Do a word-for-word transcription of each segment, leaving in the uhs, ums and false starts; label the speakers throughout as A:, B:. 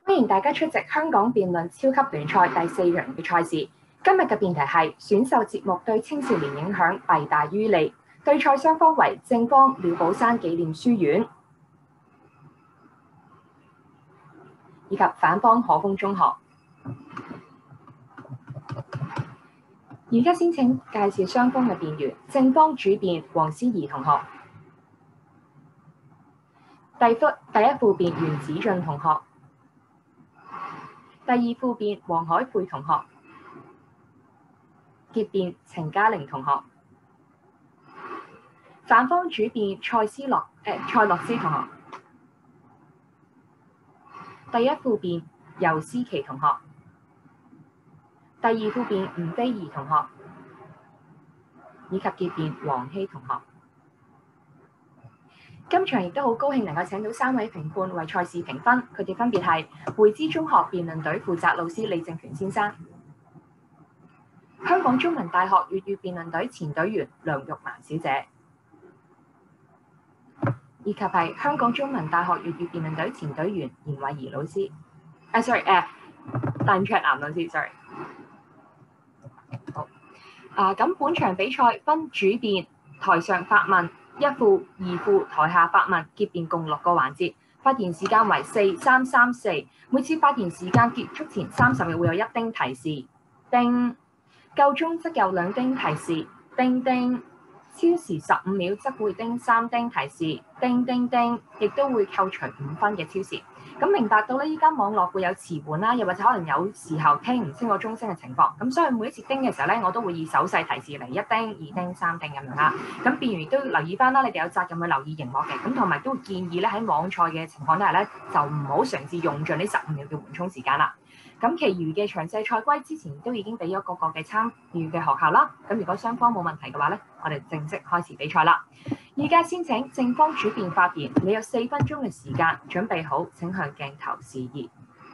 A: 歡迎大家出席香港辯論超級聯賽第四輪嘅賽事。今日嘅辯題係選秀節目對青少年影響弊大於利。對賽雙方為正方廖寶山紀念書院，以及反方可豐中學。而家先請介紹雙方嘅辯員。正方主辯黃思怡同學，第副第一副辯袁子俊同學，第二副辯黃海佩同學，結辯程嘉玲同學。反方主辯蔡思樂誒蔡樂思同學，第一副辯尤思琪同學，第二副辯吳菲儀同學，以及結辯黃希同學。今場亦都好高興能夠請到三位評判為賽事評分，佢哋分別係匯知中學辯論隊負責老師李正權先生，香港中文大學粵語辯論隊前隊員梁玉蘭小姐，以及係香港中文大學粵語辯論隊前隊員嚴慧儀老師。誒、uh,，sorry， 誒、uh,，鄧卓南老師，sorry。好，啊，咁本場比賽分主辯、台上發問、一副、二副、台下發問、結辯共六個環節，發言時間為四三三四。每次發言時間結束前三十秒會有一丁提示，叮；夠鐘則有兩丁提示，叮叮；超時十五秒則會叮三丁提示，叮叮叮，亦都會扣除五分嘅超時。咁明白到咧，依家網絡會有遲緩啦，又或者可能有時候聽唔清個鐘聲嘅情況，咁所以每一次叮嘅時候咧，我都會以手勢提示嚟一叮、二叮、三叮咁樣啦。咁辯員亦都留意翻啦，你哋有責任去留意熒幕嘅，咁同埋都會建議咧喺網賽嘅情況底下咧，就唔好嘗試用盡呢十五秒嘅緩衝時間啦。咁，其餘嘅詳細賽規之前都已經俾咗各個嘅參與嘅學校啦。咁如果雙方冇問題嘅話咧，我哋正式開始比賽啦。而家先請正方主辯發言，你有四分鐘嘅時間，準備好請向鏡頭示意。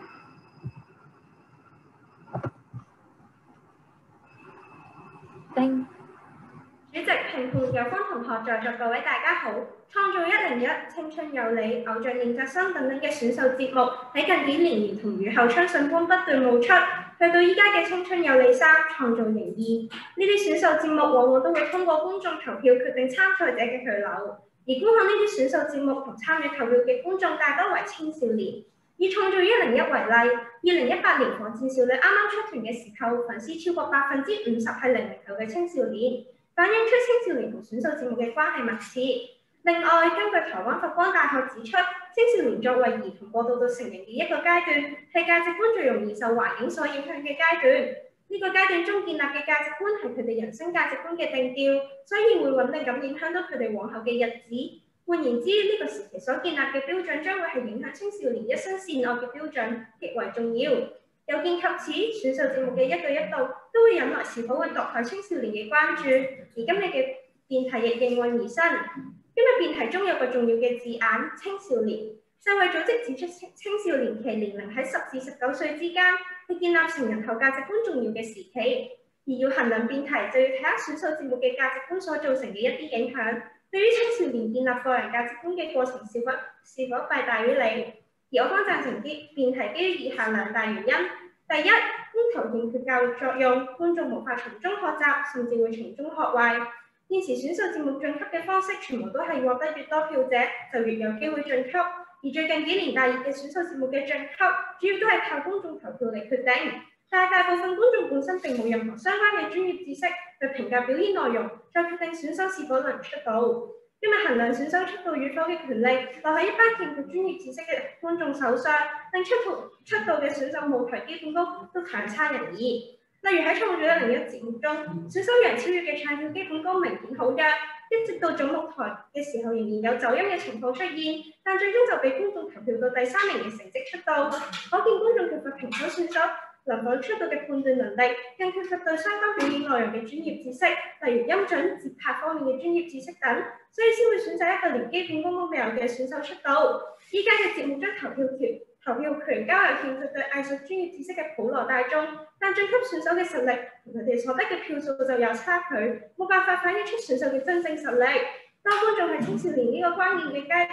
A: 叮。
B: 主席、評判、有方同學在座各位大家好。創造一零一、青春有你、偶像練習生等等嘅選秀節目喺近幾年如同雨後春筍般不斷冒出，去到依家嘅青春有你三、創造營二，呢啲選秀節目往往都會通過觀眾投票決定參賽者嘅去留，而觀看呢啲選秀節目同參與投票嘅觀眾大多為青少年。以創造一零一為例，二零一八年火箭少女啱啱出團嘅時候，粉絲超過百分之五十係零零後嘅青少年，反映出青少年同選秀節目嘅關係密切。另外，根據台灣佛光大學指出，青少年作為兒童過渡到成人嘅一個階段，係價值觀最容易受環境所影響嘅階段。呢、這個階段中建立嘅價值觀係佢哋人生價值觀嘅定調，所以會穩定咁影響到佢哋往後嘅日子。換言之，呢、這個時期所建立嘅標準將會係影響青少年一生善惡嘅標準，極為重要。有見及此，選秀節目嘅一舉一動都會引來是否會毒害青少年嘅關注。而今日嘅辯題亦應運而生。今日辯題中有個重要嘅字眼，青少年。世衛組織指出，青少年期年齡喺十至十九歲之間，係建立成人後價值觀重要嘅時期。而要衡量辯題，就要睇下選秀節目嘅價值觀所造成嘅一啲影響，對於青少年建立個人價值觀嘅過程是否是否弊大於利。而我方贊成啲辯題基於以下兩大原因：第一，要求欠缺教育作用，觀眾無法從中學習，甚至會從中學壞。現時選秀節目晉級嘅方式，全部都係獲得越多票者，就越有機會晉級。而最近幾年大熱嘅選秀節目嘅晉級，主要都係靠公眾投票嚟決定。但係大部分觀眾本身並冇任何相關嘅專業知識去評價表演內容，再決定選手是否能出道。今日衡量選手出道與否嘅權力，落喺一班欠缺專業知識嘅觀眾手上，令出道出道嘅選手舞台基本功都強差人意。例如喺創造一零一節目中，選手楊超越嘅唱跳基本功明顯好弱，一直到總舞台嘅時候仍然有走音嘅情況出現，但最終就被觀眾投票到第三名嘅成績出道。可見觀眾缺乏評審選手能否出道嘅判斷能力，更缺乏對相關表演內容嘅專業知識，例如音準、節拍方面嘅專業知識等，所以先會選擇一個連基本功都未有嘅選手出道。依家嘅節目將投票權投票權交由欠缺對藝術專業知識嘅普羅大眾，但晉級選手嘅實力同佢哋所得嘅票數就有差距，冇辦法反映出選手嘅真正實力。當觀眾係青少年呢個關鍵嘅階段，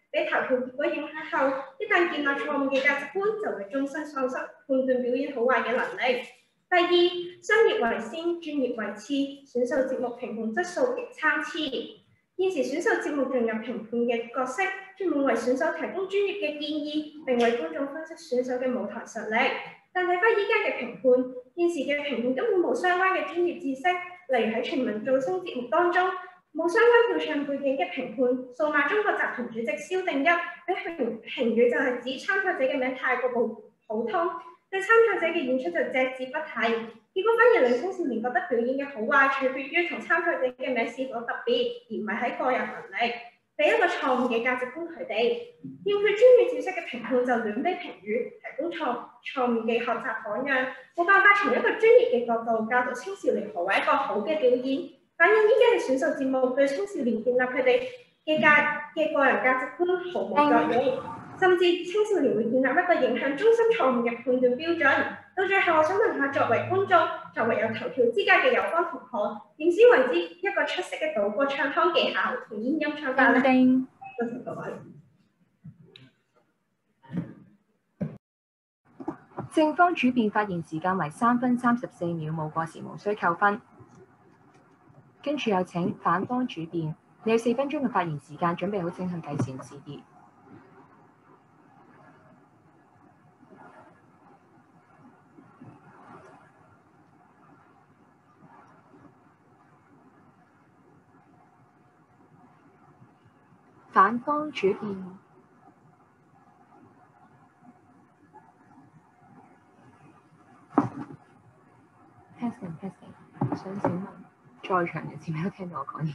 B: 俾投票結果影響後，一旦建立錯誤嘅價值觀，就會終身喪失判斷表演好壞嘅能力。第二，商業為先，專業為次，選秀節目評判質素極參差。現時選秀節目進入評判嘅角色，專門為選手提供專業嘅建議，並為觀眾分析選手嘅舞台實力。但睇翻依家嘅評判，現時嘅評判根本冇相關嘅專業知識，例如喺全民造星節目當中，冇相關票唱背景嘅評判。數碼中國集團主席蕭定一俾評評語就係指參賽者嘅名太過普普通，對參賽者嘅演出就隻字不提。結果反而令青少年覺得表演嘅好壞取決於同參賽者嘅名是否特別，而唔係喺個人能力，俾一個錯誤嘅價值觀佢哋。欠缺專業知識嘅評判就亂俾評語，提供錯錯誤嘅學習榜樣，冇辦法從一個專業嘅角度教導青少年何為一個好嘅表演。反映依家嘅選秀節目對青少年建立佢哋嘅價嘅個人價值觀毫無作用，甚至青少年會建立一個影響終身錯誤嘅判斷標準。到最後，我想問下作為觀眾，作為有投票資格嘅友方同學，點先為之一個出色嘅賭博唱腔技巧同煙音唱法呢？
A: 叮
B: 多謝各位。
A: 正方主辯發言時間為三分三十四秒，冇過時無需扣分。跟住有請反方主辯，你有四分鐘嘅發言時間，準備好請向計時指示。反方主辯。Testing testing， 想請問在場人士有冇聽到我講嘢？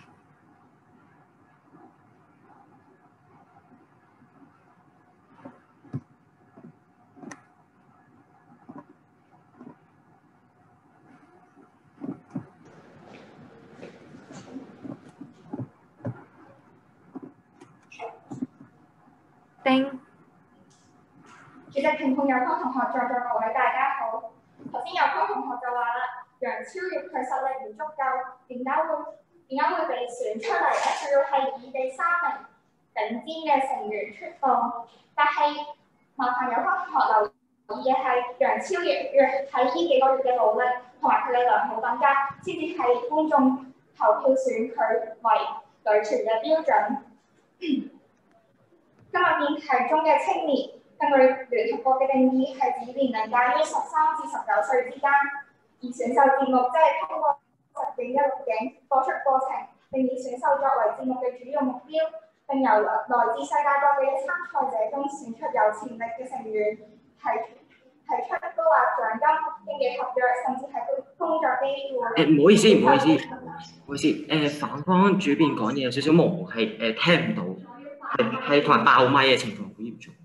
A: 叮。
C: 主席、評判有方同學，在座各位大家好。頭先有方同學就話啦，楊超越佢實力唔足夠，點解會點解會被選出嚟咧？仲要係以第三名頂尖嘅成員出道。但係麻煩有方同學留意嘅係，楊超越要喺呢幾個月嘅努力同埋佢嘅良好品格，先至係觀眾投票選佢為女團嘅標準。今日辯題中嘅青年，根據聯合國嘅定義係指年齡介於十三至十九歲之間，而選秀節目即係通過實景嘅錄影播出過程，並以選秀作為節目嘅主要目標，並由來自世界各地嘅參賽者中選出有潛力嘅成員，提提出高額獎金、經紀合約，甚至係工作機會。
D: 誒唔好意思，唔好意思，唔好意思，誒、呃、反方主辯講嘢有少少模糊，係誒、呃、聽唔到，係係同埋爆咪嘅情況好嚴重。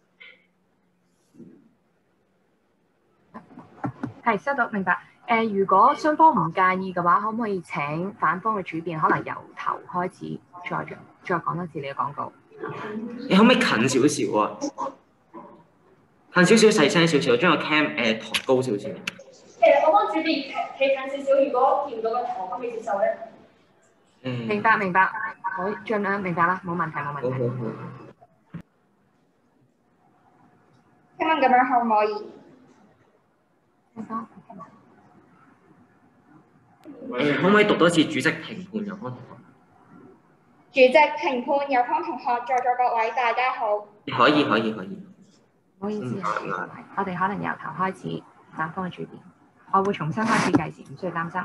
A: 係收到，明白。誒、呃，如果雙方唔介意嘅話，可唔可以請反方嘅主辯，可能由頭開始再再講多次你嘅廣告？
D: 你可唔可以近少少啊？近少少，細聲少少，將個 cam 誒抬高少少。
C: 其實我幫主辯企近少少，如果見唔到個頭，可唔可以接受咧？
A: 嗯。明白明白，好，盡量明白啦，冇問題冇問題。
D: 好好好。
C: 請問咁樣可唔可以？
D: 誒，可唔可以讀多次主席評判有方同學？
C: 主席、評判有方同學，在座各位大家好。
D: 可以可以可以。
A: 唔好意思啊，嗯、我哋可能由頭開始，反方嘅主辯，我會重新開始計時，唔需要擔心。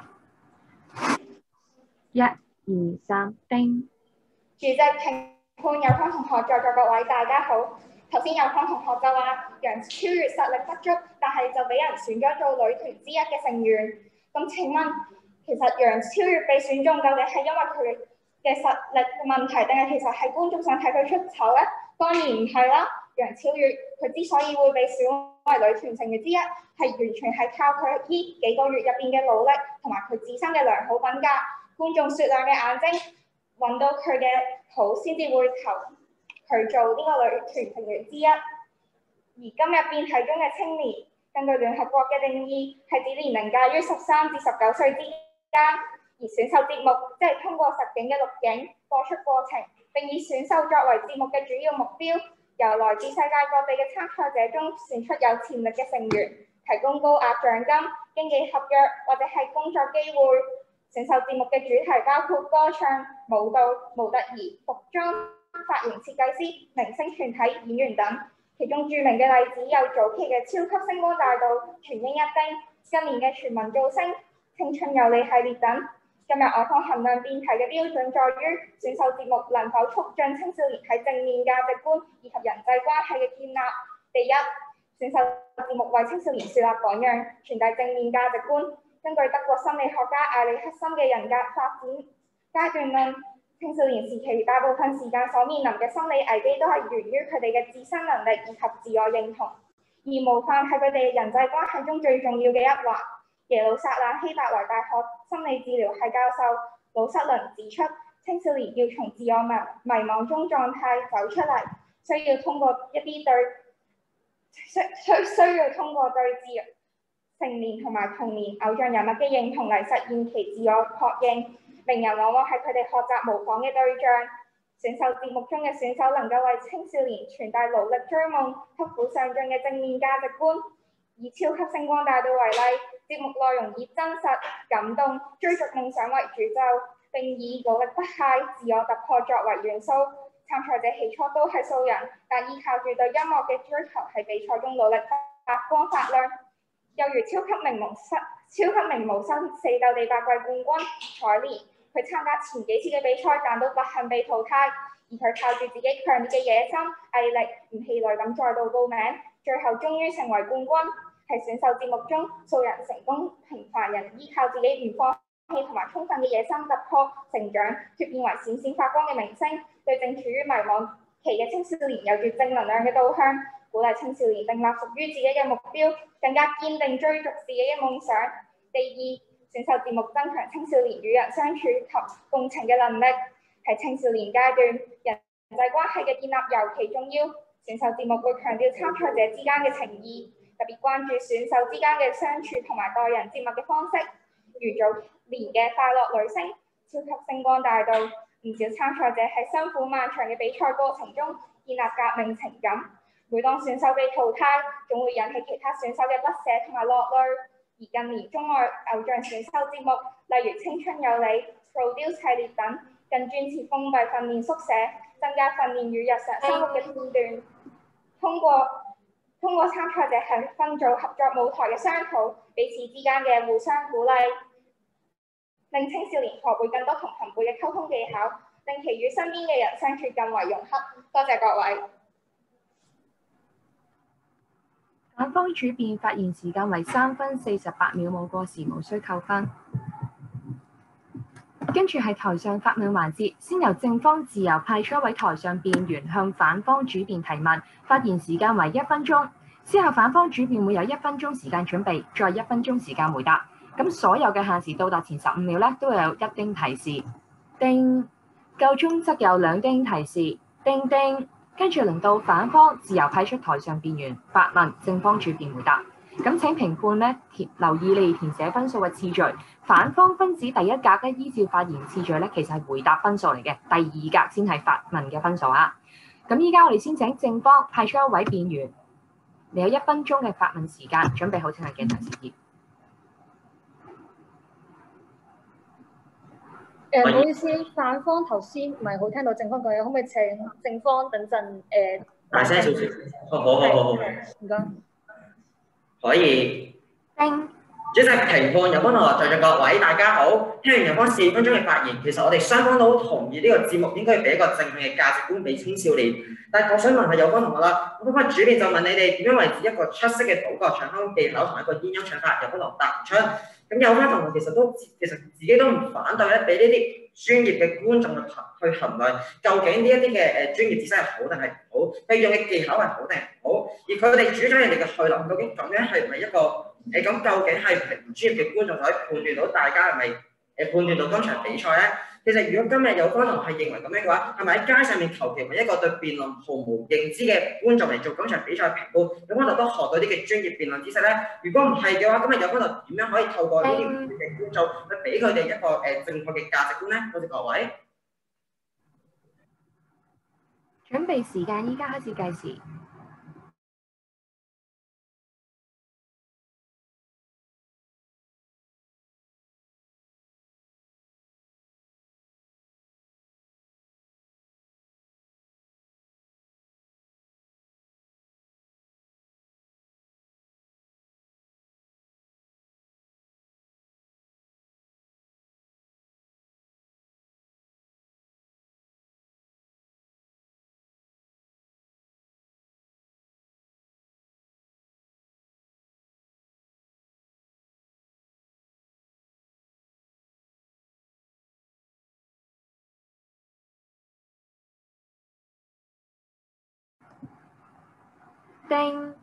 A: 一、二、三，叮。
C: 主席、評判有方同學，在座各位大家好。頭先有方同學就話楊超越實力不足，但係就俾人選咗做女團之一嘅成員。咁請問，其實楊超越被選中究竟係因為佢嘅實力嘅問題，定係其實係觀眾想睇佢出醜咧？當然唔係啦。楊超越佢之所以會被選為女團成員之一，係完全係靠佢呢幾個月入邊嘅努力，同埋佢自身嘅良好品格，觀眾雪亮嘅眼睛揾到佢嘅好，先至會投佢做呢個女團成員之一。而今日辯題中嘅青年，根據聯合國嘅定義，係指年齡介於十三至十九歲之間，而選秀節目即係通過實景嘅錄影播出過程， 並以選秀作為節目嘅主要目標，由來自世界各地嘅參賽者中選出有潛力嘅成員，提供高額獎金、經紀合約或者係工作機會。選秀節目嘅主題包括歌唱、舞蹈、模特兒、服裝、髮型設計師、明星團體、演員等。其中著名嘅例子有早期嘅超級星光大道、全英一叮、近年嘅全民造星、青春有你系列等。今日我方衡量辯題嘅標準在於選秀節目能否促進青少年喺正面價值觀以及人際關係嘅建立。第一，選秀節目為青少年樹立榜樣，傳遞正面價值觀。根據德國心理學家艾利克森嘅人格發展階段論，青少年時期大部分時間所面臨嘅心理危機都係源於佢哋嘅自身能力以及自我認同，而模範係佢哋人際關係中最重要嘅一環。耶路撒冷希伯來大學心理治療系教授魯瑟倫指出，青少年要從自我迷迷惘中狀態走出嚟，需要通過一啲對需需需要通過對自成年同埋童年偶像人物嘅認同嚟實現其自我確認。名人往往係佢哋學習模仿嘅對象。選秀節目中嘅選手能夠為青少年傳遞努力追夢、刻苦上進嘅正面價值觀。以超級星光大道為例，節目內容以真實、感動、追逐夢想為主軸，並以努力不懈、自我突破作為元素。參賽者起初都係素人，但依靠住對音樂嘅追求，喺比賽中努力發光發亮。又如超級名模新超級名模新四鬥地八季冠軍彩蓮，佢參加前幾次嘅比賽，但都不幸被淘汰。而佢靠住自己強烈嘅野心、毅力，唔氣餒咁再度報名，最後終於成為冠軍。喺選秀節目中，素人成功，平凡人依靠自己唔放棄同埋充分嘅野心突破成長，脫變為閃閃發光嘅明星，對正處於迷惘期嘅青少年有住正能量嘅導向，鼓勵青少年訂立屬於自己嘅目標，更加堅定追逐自己嘅夢想。第二，選秀節目增強青少年與人相處及共情嘅能力，喺青少年階段，人際關係嘅建立尤其重要。選秀節目會強調參賽者之間嘅情誼，特別關注選手之間嘅相處同埋待人接物嘅方式。如早年嘅快樂女聲、超級星光大道，唔少參賽者喺辛苦漫長嘅比賽過程中建立革命情感。每當選手被淘汰，總會引起其他選手嘅不捨同埋落淚。而近年中外偶像選秀節目，例如《青春有你》、Produce 系列等，更專設封閉訓練宿舍，增加訓練與日常生活嘅片段。通過通過參賽者喺分組合作舞台嘅商討，彼此之間嘅互相鼓勵，令青少年學會更多同同輩嘅溝通技巧，令其與身邊嘅人相處更為融洽。多謝各位。
A: 反方主辯發言時間為三分四十八秒，冇過時，無需扣分。跟住係台上發問環節，先由正方自由派出一位台上辯員向反方主辯提問，發言時間為一分鐘。之後反方主辯會有一分鐘時間準備，再一分鐘時間回答。咁所有嘅限時到達前十五秒咧，都會有一叮提示。叮，夠鐘則有兩叮提示。叮叮。跟住輪到反方自由派出台上辯員發問，正方主辯回答。咁請評判咧填留意你哋填寫分數嘅次序。反方分子第一格咧依照發言次序咧，其實係回答分數嚟嘅，第二格先係發問嘅分數啊。咁依家我哋先請正方派出一位辯員，你有一分鐘嘅發問時間，準備好請係鏡頭示意。
E: 誒，唔好意思，反方頭先唔係好聽到正方講嘢，可唔可以請正方等陣誒
D: 大聲少少？哦，好好好好，
E: 唔該。
D: 可以。
A: 叮。
D: 主席、評判、有關同學在座各位，大家好。聽完有關四分鐘嘅發言，其實我哋雙方都好同意呢個節目應該要俾一個正向嘅價值觀俾青少年。但係我想問下有關同學啦，咁嗰個主辯就問你哋點樣為之一個出色嘅倒角唱腔技巧同一個煙音唱法，有關同學答唔出。咁有關同學其實都其實自己都唔反對咧，俾呢啲專業嘅觀眾去去衡量，究竟呢一啲嘅誒專業知識係好定係唔好，佢用嘅技巧係好定係唔好，而佢哋主張人哋嘅去諗，究竟咁樣係唔係一個誒咁、呃、究竟係唔係唔專業嘅觀眾就可以判斷到大家係咪誒判斷到今場比賽咧？其實如果今日有關同學係認為咁樣嘅話，係咪喺街上面求其揾一個對辯論毫無認知嘅觀眾嚟做今場比賽評判，有關同學都學到啲嘅專業辯論知識咧？如果唔係嘅話，今日有關同學點樣可以透過呢啲唔同嘅觀眾去俾佢哋一個誒正確嘅價值觀咧？多謝各位。
A: 準備時間依家開始計時。叮，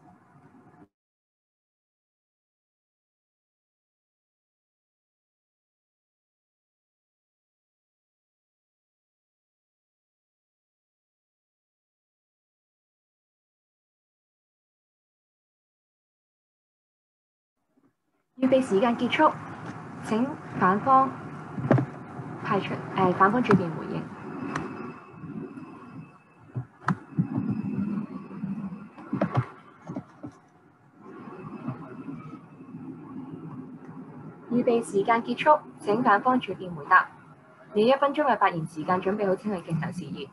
A: 預備時間結束，請反方派出誒、呃、反方主辯回應。預備時間結束，請反方主辯回答。你一分鐘嘅發言時間準備好先去競投事宜。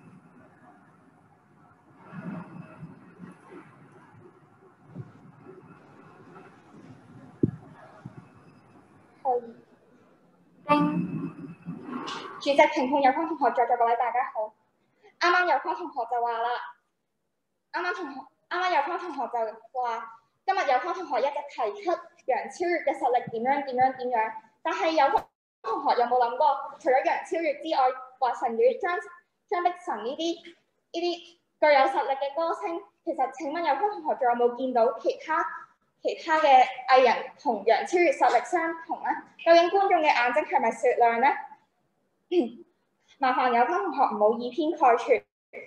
A: 叮，
C: 主席、評判、有方同學，在座各位大家好。啱啱有方同學就話啦，啱啱同學，啱啱有方同學就話，今日有方同學一直提出楊超越嘅實力點樣點樣點樣，但係有方同學有冇諗過，除咗楊超越之外，華晨宇、張張碧晨呢啲呢啲具有實力嘅歌星，其實請問有方同學仲有冇見到其他其他嘅藝人同楊超越實力相同咧？究竟觀眾嘅眼睛係咪雪亮咧？麻煩有方同學唔好以偏概全。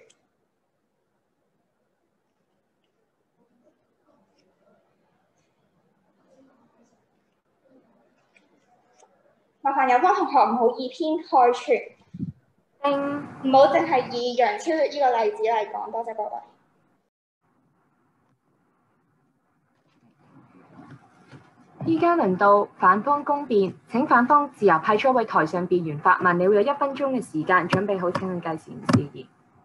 C: 麻煩有方同學唔好以偏概全，唔好淨係以楊超越呢個例子嚟講。多謝各位。
A: 依家輪到反方公辯，請反方自由派出一位台上辯員發問，你會有一分鐘嘅時間，準備好請去計時事宜。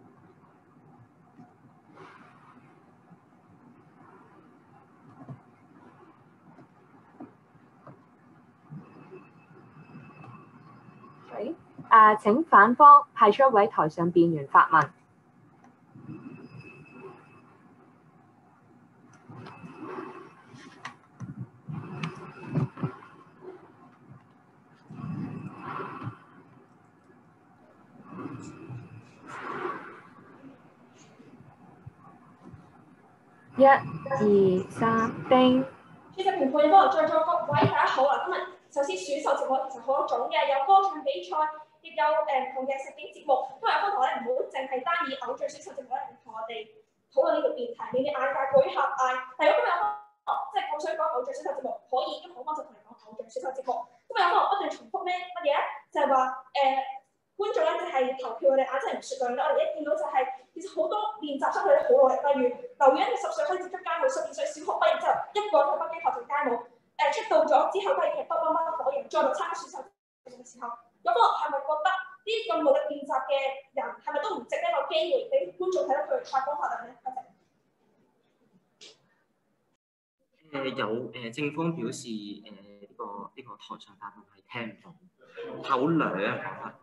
A: 誒，請反方派出一位台上辯員發問。一、二、三，叮。
B: 主席、評判、有方在座各位大家好啊！今日首先選秀節目其實好多種嘅，有歌唱比賽，亦有誒唔同嘅實景節目。因為有方同學咧唔好淨係單以偶像選秀節目咧同我哋討論呢個辯題，你哋眼界過於狹隘。但如果今日有方即係我想講偶像選秀節目，可以今日我方就同你講偶像選秀節目。今日有方不斷重複咩乜嘢咧？就係話誒。觀眾咧就係投票，我哋眼真係唔雪亮啦！我哋一見到就係、是、其實好多練習生佢哋好努力，例如劉宇欣佢十歲可以接觸街舞，十二歲小學畢業之後一個人去北京學習街舞，誒、呃、出道咗之後都係劇多多乜火型，再度參加選秀嘅時候，有個係咪覺得呢啲咁努力練習嘅人係咪都唔值一個機會俾觀眾睇到佢發光發亮咧？多謝。
D: 誒、呃、有誒、呃、正方表示誒呢、呃這個呢、這個台上發問係聽唔到，口兩講法。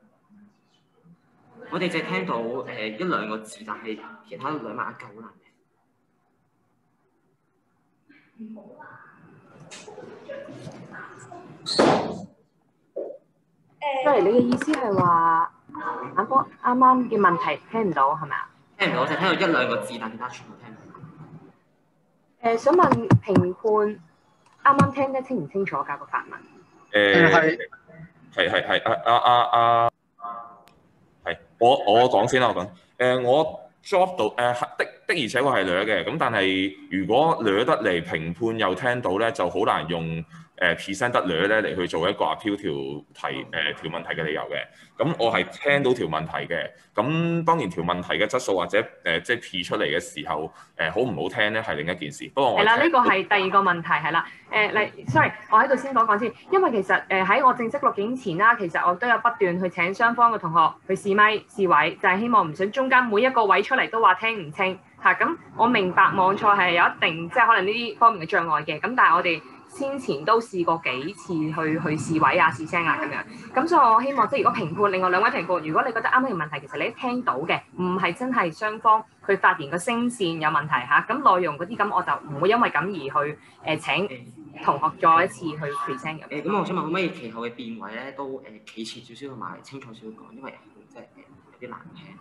D: 我哋淨係聽到誒、呃、一兩個字，但係其他兩萬一九好難聽。
A: 即係你嘅意思係話反方啱啱嘅問題聽唔到係咪啊？
D: 聽唔到，我淨係聽到一兩個字，但其他全部聽唔到。誒、
A: 呃，想問評判啱啱聽得清唔清楚㗎個發問？
F: 誒係係係係啊啊啊啊！係我我講先啦，我講誒、呃、我 drop 到誒、呃、的的而且確係掠嘅，咁但係如果掠得嚟評判又聽到咧，就好難用誒、 誒 present 得略咧嚟去做一個 appeal 條題誒、呃、條問題嘅理由嘅。咁我係聽到條問題嘅。咁當然條問題嘅質素或者誒、呃、即係 P 出嚟嘅時候誒好唔好聽咧係另一件事。不過我
A: 係啦，呢個係第二個問題係啦。誒嚟，sorry，我喺度先講講先，因為其實誒喺、呃、我正式錄影前啦，其實我都有不斷去請雙方嘅同學去試咪試位，就係、是、希望唔想中間每一個位出嚟都話聽唔清嚇。咁、啊、我明白網賽係有一定即係可能呢啲方面嘅障礙嘅，咁但係我哋先前都試過幾次去去試位啊、試聲啊咁樣。咁所以我希望即係如果評判，另外兩位評判，如果你覺得啱呢條問題，其實你聽到嘅唔係真係雙方佢發言個聲線有問題嚇，咁、啊、內容嗰啲咁我就唔會因為咁而去誒、呃、請同學再一次去 present 嘅。
D: 誒咁，我想問可唔可以其後嘅辯位咧都誒企前少少同埋清楚少少講，因為即係誒有啲難聽。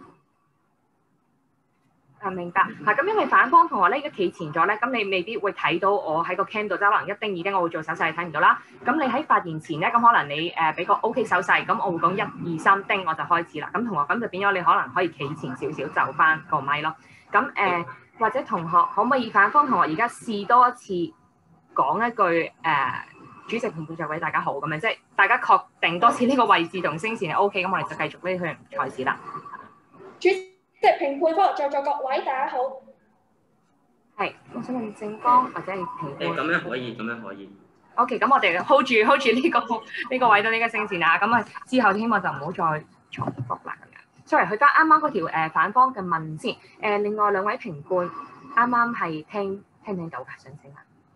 A: 啊，明白嚇，咁因為反方同學咧，而家企前咗咧，咁你未必會睇到我喺個 cam 度，即係可能一叮二叮，我會做手勢，你睇唔到啦。咁你喺發言前咧，咁可能你誒俾個 OK 手勢，咁我會講一二三叮，我就開始啦。咁同學咁就變咗你可能可以企前少少就翻個咪咯。咁誒、呃、或者同學可唔可以反方同學而家試多一次講一句誒、呃、主席評判就為大家好咁樣，即係大家確定多次呢個位置同聲線係 OK，咁我哋就繼續呢場賽事啦。
C: 主席評判方在座各位，大家好。
A: 係，我想問正方或者係評判。
D: 誒咁樣可以，咁樣可以。
A: O.K. 咁我哋 hold 住 hold 住呢個呢個位到呢個聲線啊，咁啊之後希望就唔好再重複啦咁樣。Sorry，去翻啱啱嗰條誒反方嘅問先。誒另外兩位評判啱啱係聽聽唔聽到㗎？想請問。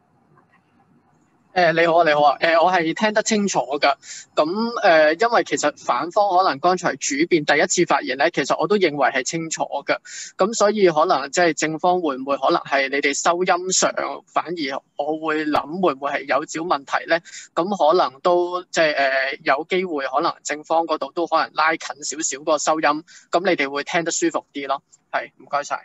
G: 誒你好啊，你好啊，誒我係聽得清楚㗎。咁誒，因為其實反方可能剛才主辯第一次發言咧，其實我都認為係清楚㗎。咁所以可能即係正方會唔會可能係你哋收音上，反而我會諗會唔會係有少問題咧？咁可能都即係誒有機會，可能正方嗰度都可能拉近少少個收音，咁你哋會聽得舒服啲咯。係，唔該晒。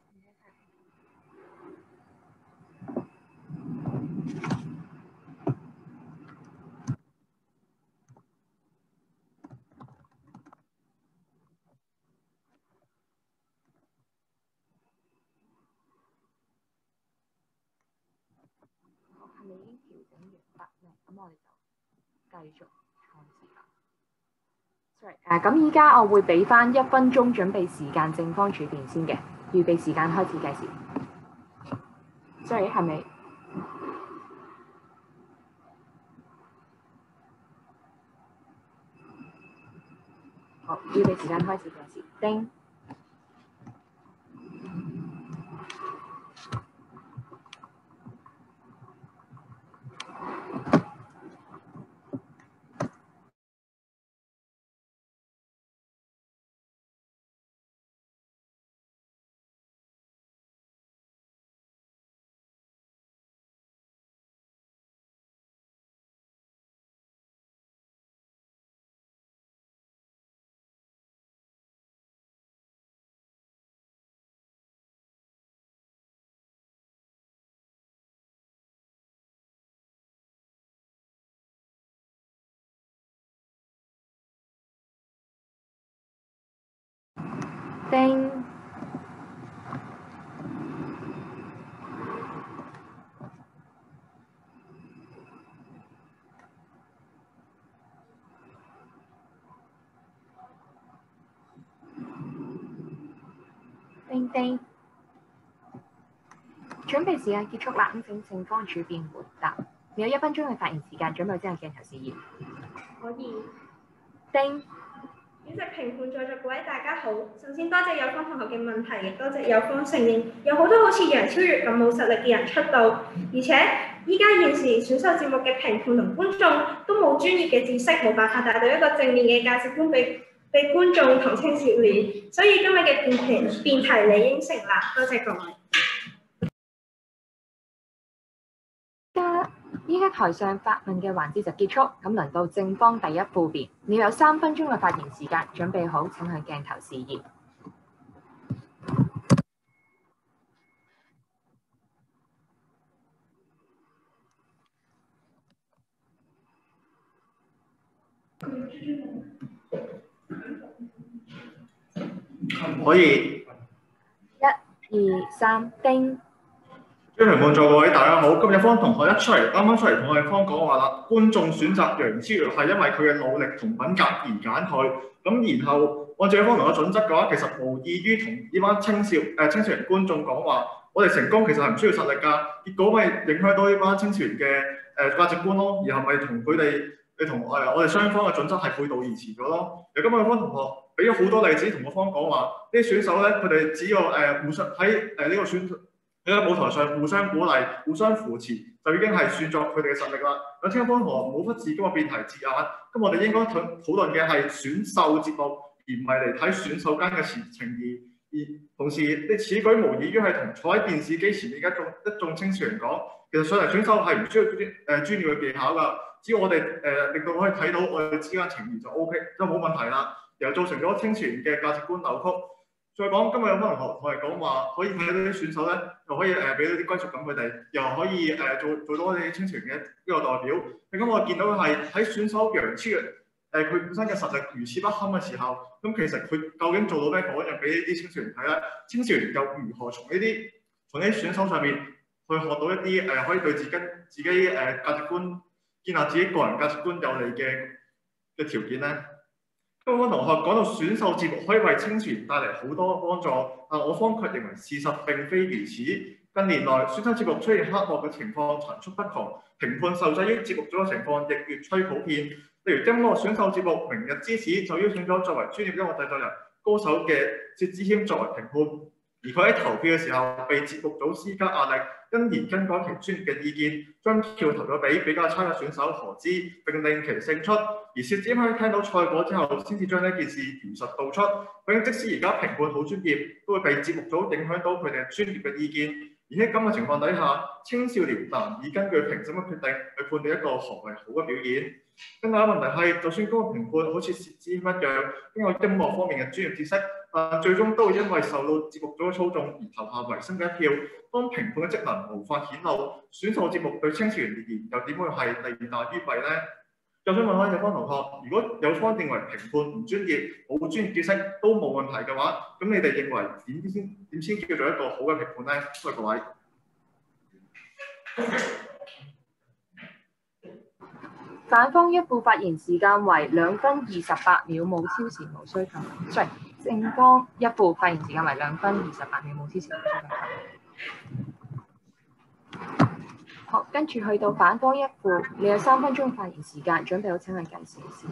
A: 係咪已經調整完畢咧？咁我哋就繼續開始啦。Sorry，誒咁依家我會俾翻一分鐘準備時間，正方主辯先嘅，預備時間開始計時。Sorry，係咪？好，預備時間開始計時。叮。叮。叮叮。準備時間結束啦，咁請正方主辯回答。你有一分鐘嘅發言時間，準備之後鏡頭示意。
B: 可以。
A: 叮。
B: 主席評判在座各位大家好，首先多謝有方同學嘅問題，亦多謝有方承認有好多好似楊超越咁冇實力嘅人出道，而且依家現時選秀節目嘅評判同觀眾都冇專業嘅知識，冇辦法帶到一個正面嘅價值觀俾俾觀眾同青少年，所以今日嘅辯題辯題理應成立，多謝各位。
A: 依家台上發問嘅環節就結束，咁輪到正方第一副辯，你有三分鐘嘅發言時間，準備好請向鏡頭示意。
H: 可以。
A: 一、二、三，叮。
H: 主持觀眾各位大家好，今日方同學一出嚟，啱啱出嚟同我哋方講話啦，觀眾選擇楊超越係因為佢嘅努力同品格而揀佢。咁然後按照方同學準則嘅話，其實無異於同呢班青少誒、呃、青少年觀眾講話，我哋成功其實係唔需要實力㗎，結果咪影響到呢班青少年嘅誒價值觀咯，然後咪同佢哋你同誒我哋雙方嘅準則係背道而馳咗咯。而今日方同學俾咗好多例子同我方講話，呢啲選手咧佢哋只要誒、呃、互相喺誒呢個選喺舞台上互相鼓勵、互相扶持，就已經係算作佢哋嘅實力啦。咁聽方同學冇忽視今日辯題字眼，咁我哋應該討討論嘅係選秀節目，而唔係嚟睇選手間嘅情情義。而同時，你此舉無異於係同坐喺電視機前面嘅一眾一眾青少年講，其實上嚟選秀係唔需要專誒專業嘅技巧㗎，只要我哋誒、呃、令到可以睇到我哋之間情義就 O K，就冇問題啦。又造成咗青少年嘅價值觀扭曲。再講今日有冇同學同我哋講話，可以睇到啲選手咧，又可以誒俾到啲歸屬感佢哋，又可以誒、呃、做做到我哋青少年嘅呢個代表。咁我見到嘅係喺選手楊超越誒佢本身嘅實力如此不堪嘅時候，咁其實佢究竟做到咩榜樣俾呢啲青少年睇咧？青少年又如何從呢啲從呢啲選手上面去學到一啲誒、呃、可以對自己自己誒、呃、價值觀建立自己個人價值觀有利嘅嘅條件咧？各位同學講到選秀節目可以為青少年帶嚟好多幫助，但我方卻認為事實並非如此。近年來，選秀節目出現黑幕嘅情況層出不窮，評判受制於節目組嘅情況亦越趨普遍。例如音樂選秀節目《明日之子》就邀請咗作為專業音樂製作人高手嘅薛之謙作為評判，而佢喺投票嘅時候被節目組施加壓力，因而更改其專業嘅意見，將票投咗俾比較差嘅選手何之，並令其勝出。而薛之謙喺聽到賽果之後，先至將呢件事如實道出。究竟即使而家評判好專業，都會被節目組影響到佢哋專業嘅意見。而喺咁嘅情況底下，青少年難以根據評審嘅決定去判斷一個何為好嘅表演。更加問題係，就算嗰個評判好似薛之謙一樣，經過音樂方面嘅專業知識，但最終都會因為受到節目組嘅操縱而投下違心嘅一票。當評判嘅職能無法顯露，選秀節目對青少年而言又點會係利大於弊呢？就想問下有方同學，如果有方認為評判唔專業、冇專業知識都冇問題嘅話，咁你哋認為點先點先叫做一個好嘅評判呢？多謝各位。
A: 反方一副發言時間為兩分二十八秒，冇超時無需求。sorry，正方一副發言時間為兩分二十八秒，冇超時無需求。好，跟住去到反方一副，你有三分鐘發言時間，準備好請問介紹先。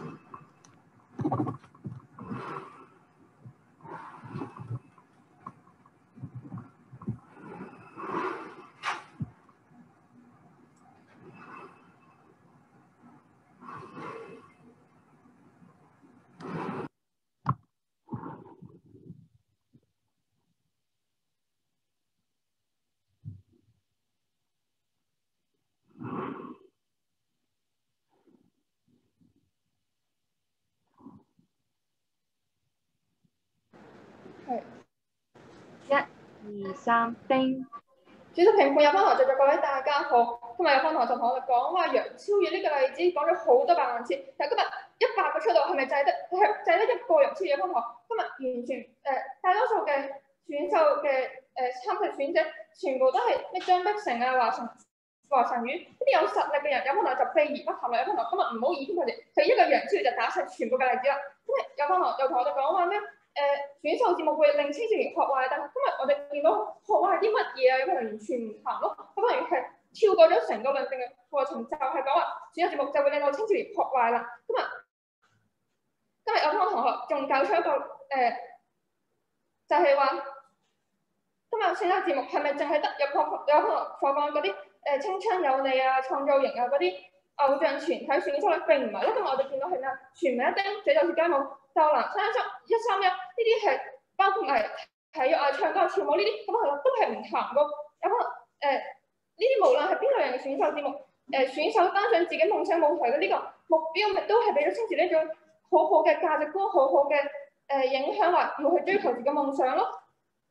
A: 一、二、三，叮！
C: 主席評判有方同學在座各位大家好，今日有方同學就同我哋講話楊超越呢個例子講咗好多百萬次，但係今日一百個出道係咪就係得係就係得一個楊超越有方同學？今日完全誒、呃、大多數嘅選秀嘅誒參賽選者全部都係咩張碧成啊、華晨華晨宇呢啲有實力嘅人，有方同學就避而不談啦。有方同學今日唔好以偏概全，就一個楊超越就打晒全部嘅例子啦。因為有方同學又同我哋講話咩？誒、呃、選秀節目會令青少年學壞，但係今日我哋見到學壞係啲乜嘢啊？有可能完全唔談咯，有可能係跳過咗成個論證嘅過程，就係講話選秀節目就會令到青少年學壞啦。今日今日有方同學仲教出一個誒、呃，就係、是、話今日選秀節目係咪淨係得有個有可能放放嗰啲誒青春有你啊、創造營啊嗰啲偶像團體選秀咧？並唔係咯，今日我哋見到係咩？全民一叮、這就是街舞、鬥男、三一一三一呢啲係包括埋體育啊、唱歌、跳舞呢啲，咁係咯，都係唔談過。有可能誒呢啲無論係邊類型嘅選秀節目，誒、呃、選手登上自己夢想舞台嘅呢個目標，咪都係俾咗青少年一種好好嘅價值觀、好好嘅誒影響，話要去追求自己夢想咯。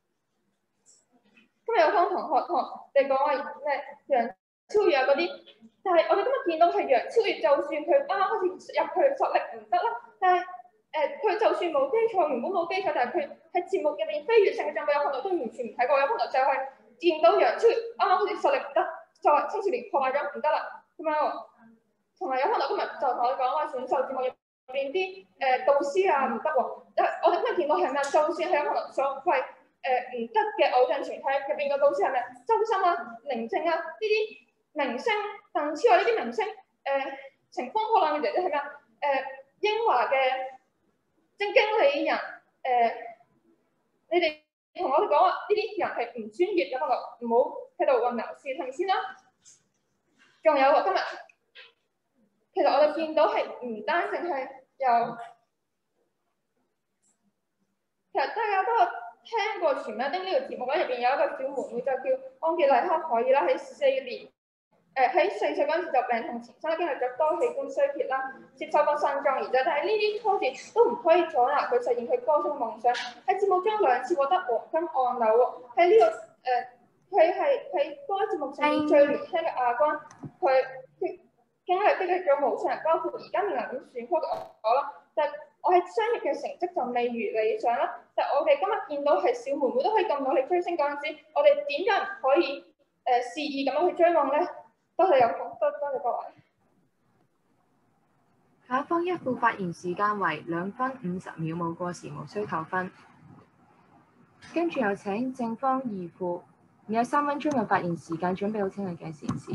C: 今日有方同學同你講話咩楊超越啊嗰啲，但係我哋今日見到係楊超越，就算佢啱啱開始入去實力唔得啦，但係。誒佢、呃、就算冇基礎，原本冇基礎，但係佢喺節目入面飛躍性嘅進步，有可能都完全唔睇過。有可能就係見到楊超越啱啱好似實力唔得，就係青少年破壞咗唔得啦咁樣喎。同埋有可能今日就同我講話選秀節目入邊啲誒導師啊唔得喎，我哋今日見到係咩？就算係有可能所謂誒唔得嘅偶像團體入邊嘅導師係咩？周深啊、寧靜啊呢啲明星，鄧超啊呢啲明星誒、呃、乘風破浪嘅姐姐係咩啊？誒、呃、英華嘅正經理人誒、呃，你哋同我哋講話呢啲人係唔專業嘅，不過唔好喺度混淆視聽先啦。仲有喎，今日其實我哋見到係唔單淨係有，其實大家都有聽過《全民丁》呢個節目咧，入邊有一個小妹妹就叫安傑麗克海爾啦，喺四年。誒喺四歲嗰陣時就病痛纏身，經歷咗多器官衰竭啦，接受過腎臟移植，但係呢啲挫折都唔可以阻撓佢實現佢歌聲夢想。喺節目中兩次獲得黃金按鈕喎，喺呢、這個誒佢係喺歌節目上面最年輕嘅亞軍，佢佢經歷經歷咗無數人，包括而家面臨緊選曲嘅我啦。但係我喺商業嘅成績就未如理想啦。但係我哋今日見到係小妹妹都可以咁努力追星嗰陣時，我哋點解唔可以誒、呃、肆意咁樣去追夢咧？多謝有請，多多謝各位。
A: 下一方一副發言時間為兩分五十秒，冇過時無需扣分。跟住有請正方二副，你有三分鐘嘅發言時間，準備好請你嘅時事。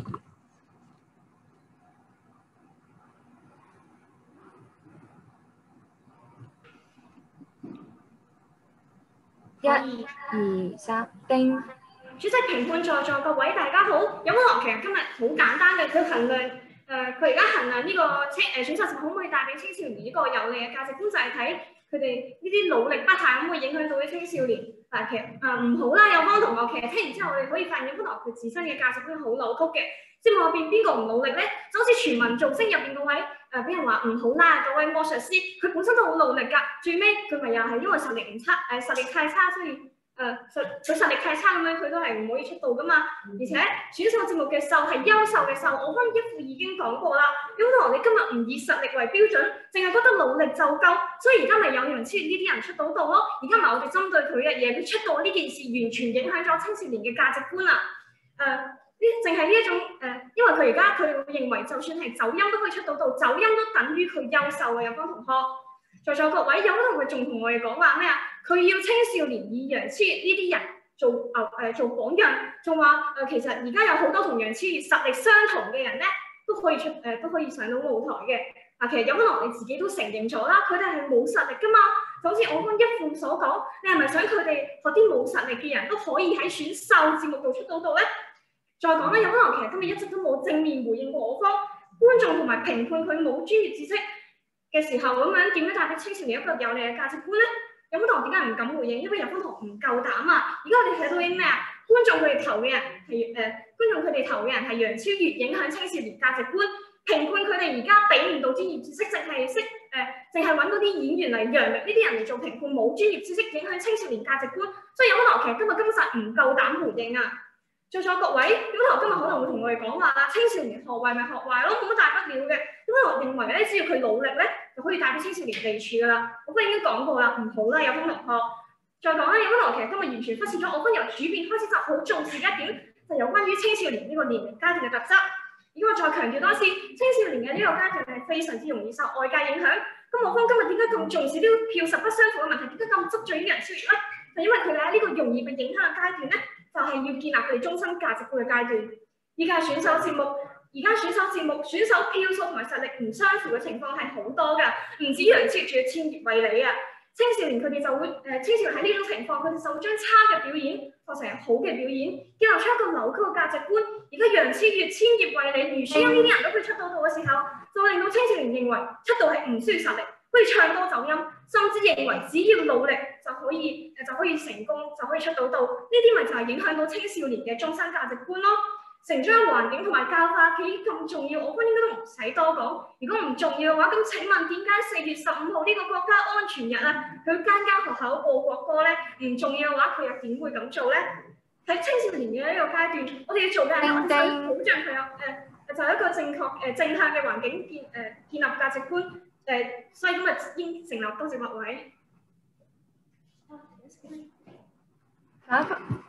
A: 一、二、三，叮！
B: 主席、評判在座各位大家好，有冇樂其實今日好簡單嘅，佢衡量誒佢而家衡量呢個青誒選秀節目可唔可以帶俾青少年呢個有利嘅價值觀，就係睇佢哋呢啲努力不懈可唔可以影響到啲青少年。但其實誒唔好啦，有方同學其實聽完之後，我哋可以發現有方同學佢自身嘅價值觀好扭曲嘅。節目入邊邊個唔努力咧？就好似全民造星入邊嗰位誒，俾、呃、人話唔好啦，嗰位魔術師，佢本身都好努力㗎，最尾佢咪又係因為實力唔差誒、呃，實力太差，所以。誒實佢實力太差咁樣，佢都係唔可以出道噶嘛。而且選秀節目嘅秀係優秀嘅秀，我方一副已經講過啦。有可能你今日唔以實力為標準，淨係覺得努力就夠，所以而家咪有楊千嬅呢啲人出到道咯。而家咪我哋針對佢嘅嘢，佢出道呢件事完全影響咗青少年嘅價值觀啊！誒呢淨係呢一種誒、呃，因為佢而家佢哋會認為，就算係走音都可以出到道，走音都等於佢優秀啊！有方同學。在座各位，有可能佢仲同我哋講話咩啊？佢要青少年以楊千嬅呢啲人做牛誒、呃、做榜樣，仲話誒其實而家有好多同楊千嬅實力相同嘅人咧，都可以出誒、呃、都可以上到舞台嘅。嗱，其實有可能你自己都承認咗啦，佢哋係冇實力噶嘛。就好似我方一副所講，你係咪想佢哋學啲冇實力嘅人都可以喺選秀節目度出到道咧？再講咧，有可能其實今日一直都冇正面回應過我方觀眾同埋評判佢冇專業知識嘅時候，咁樣點樣帶俾青少年一個有利嘅價值觀咧？有冇同學點解唔敢回應？因為有方同學唔夠膽啊！而家我哋睇到啲咩啊？觀眾佢哋投嘅人係誒、呃，觀眾佢哋投嘅人係楊超越，影響青少年價值觀。評判佢哋而家俾唔到專業知識，淨係識誒，淨係揾嗰啲演員嚟揚力呢啲人嚟做評判，冇專業知識，影響青少年價值觀。所以有可能其實今日根本實唔夠膽回應啊！在座各位，有可能今日可能會同我哋講話啦，青少年學壞咪學壞咯，冇乜大不了嘅。因為我認為咧，只要佢努力咧，就可以帶俾青少年利處噶啦。我剛已經講過啦，唔好啦，有方同學。再講咧，有方同學其實今日完全忽視咗我方由主編開始就好重視嘅一點，就有關於青少年呢個年齡階段嘅特質。如果我再強調多次，青少年嘅呢個階段係非常之容易受外界影響。咁我方今日點解咁重視呢個票實不相符嘅問題？點解咁執著於楊超越咧？就因為佢哋喺呢個容易被影響嘅階段咧，就係、是、要建立佢哋終身價值觀嘅階段。而家選秀節目，而家選秀節目選手票數同埋實力唔相符嘅情況係好多㗎，唔止楊超越，仲要千葉惠里啊！青少年佢哋就會誒、呃，青少年喺呢種情況，佢哋就會將差嘅表演學成好嘅表演，建立出一個扭曲嘅價值觀。而家楊超越、千葉惠里、余書欣呢啲人都可以出到道嘅時候，就會令到青少年認為出道係唔需要實力，可以唱歌走音，甚至認為只要努力就可以誒就可以成功，就可以出到道。呢啲咪就係影響到青少年嘅終身價值觀咯。成長環境同埋教化幾咁重要，我覺得應該都唔使多講。如果唔重要嘅話，咁請問點解四月十五號呢個國家安全日啊，佢間間學校播國歌咧？唔重要嘅話，佢又點會咁做咧？喺青少年嘅呢個階段，我哋要做嘅係我哋想保障佢有誒、呃，就係、是、一個正確誒、呃、正向嘅環境建誒、呃、建立價值觀誒、呃，所以今日應成立多謝各位。
A: 下一分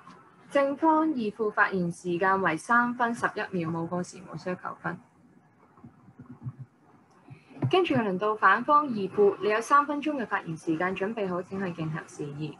A: 正方二副發言時間為三分十一秒，冇過時，無需求分。跟住輪到反方二副，你有三分鐘嘅發言時間，準備好請去競投事宜。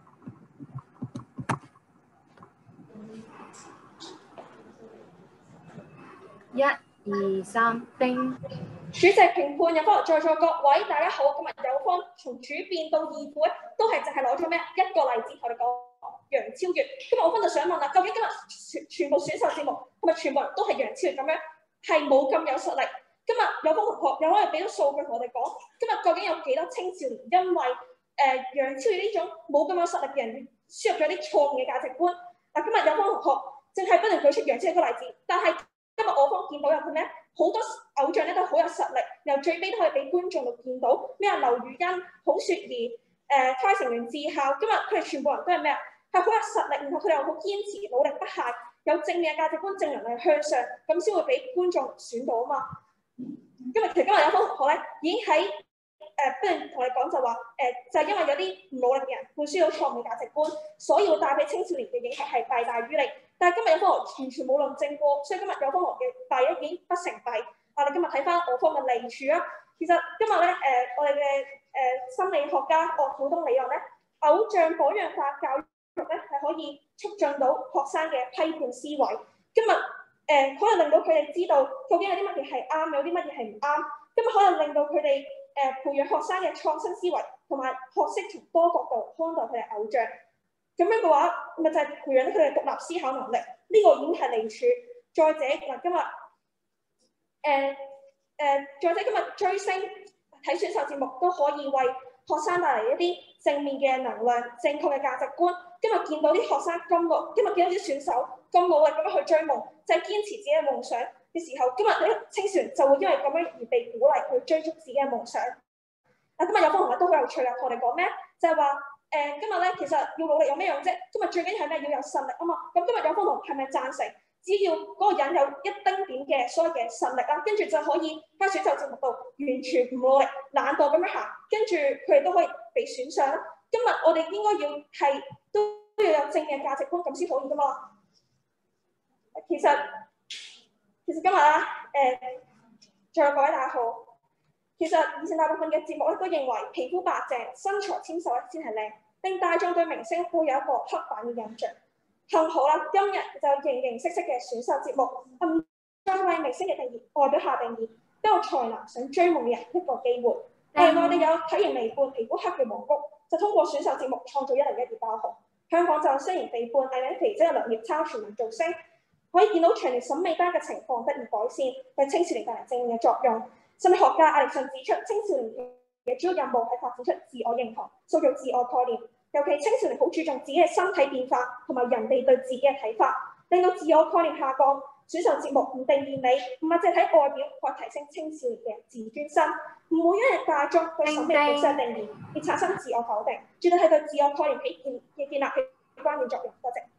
A: 一、二、三，叮！
B: 主席、評判、有方在座各位，大家好。今日有方從主辯到二副咧，都係淨係攞咗咩一個例子同我哋講楊超越。今日我分就想問啦，究竟今日全全部選秀節目係咪全部人都係楊超越咁樣，係冇咁有實力？今日有方同學有可以俾到數據同我哋講，今日究竟有幾多青少年因為誒、呃、楊超越呢種冇咁有實力嘅人輸入咗啲錯誤嘅價值觀？嗱，今日有方同學淨係不斷舉出楊超越個例子，但係今日我方見到有佢咩？好多偶像咧都好有實力，由最尾都可以俾觀眾度見到咩啊？劉雨欣、好雪兒、誒開成員、智孝，今日佢哋全部人都係咩啊？係好有實力，然後佢哋又好堅持、努力不懈，有正面嘅價值觀、正能量向上，咁先會俾觀眾選到啊嘛。今日其實今日有方同學咧已經喺誒不斷同你講就話誒、呃，就係、是、因為有啲唔努力嘅人灌輸到錯誤嘅價值觀，所以會帶俾青少年嘅影響係弊大於利。但係今日有方學完全冇論證過，所以今日有方學嘅弊咧已經不成弊。我哋今日睇翻我方嘅利處啊，其實今日咧誒我哋嘅誒心理學家岳普東理論咧，偶像榜樣化教育咧係可以促進到學生嘅批判思維。今日誒、呃、可能令到佢哋知道究竟有啲乜嘢係啱，有啲乜嘢係唔啱。今日可能令到佢哋誒培養學生嘅創新思維，同埋學識從多角度看待佢哋偶像。咁樣嘅話，咪就係培養佢哋獨立思考能力。呢、這個已經係利處。再者嗱，今日誒誒，再者今日追星睇選秀節目都可以為學生帶嚟一啲正面嘅能量、正確嘅價值觀。今日見到啲學生咁努，今日見到啲選手咁努力咁樣去追夢，就係、是、堅持自己嘅夢想嘅時候，今日啲青少年就會因為咁樣而被鼓勵去追逐自己嘅夢想。嗱，今日有方同學都好有趣啦，同我哋講咩？就係話誒，今日咧其實要努力有咩用啫？今日最緊要係咩？要有實力啊嘛。咁今日有方同學係咪贊成？只要嗰個人有一丁點嘅所謂嘅實力啦，跟住就可以喺選秀節目度完全唔努力、懶惰咁樣行，跟住佢哋都可以被選上。今日我哋應該要係都要有正面價值觀咁先討厭噶嘛。其實其實今日啦，誒，在座各位大家好。其實以前大部分嘅節目咧都認為皮膚白淨、身材纖瘦咧先係靚，令大眾對明星會有一個刻板嘅印象。幸好啦，今日就形形色色嘅選秀節目，唔再為明星嘅定義外表下定義，都有才能想追夢嘅人一個機會。另外，我哋有體型微胖、皮膚黑嘅蘑菇，就通過選秀節目創造一零一而爆紅。香港就雖然肥胖、藝名肥仔嘅梁業抄全民造星，可以見到長年審美單嘅情況得以改善，對青少年帶嚟正面嘅作用。心理學家亞歷遜指出，青少年嘅主要任務係發展出自我認同、塑造自我概念。尤其青少年好注重自己嘅身體變化同埋人哋對自己嘅睇法，令到自我概念下降。選秀節目唔定義美，唔係淨係睇外表，或提升青少年嘅自尊心，唔會因為大眾對審美本身定義而產生自我否定，絕對係對自我概念起建嘅建立起關鍵作用。多謝。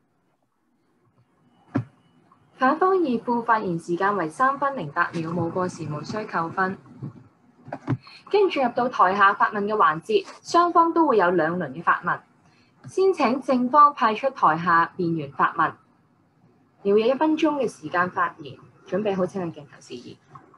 A: 反方二副發言時間為三分零八秒，冇過時，無需扣分。跟住入到台下發問嘅環節，雙方都會有兩輪嘅發問。先請正方派出台下辯員發問，你會有一分鐘嘅時間發言，準備好請去競投事宜。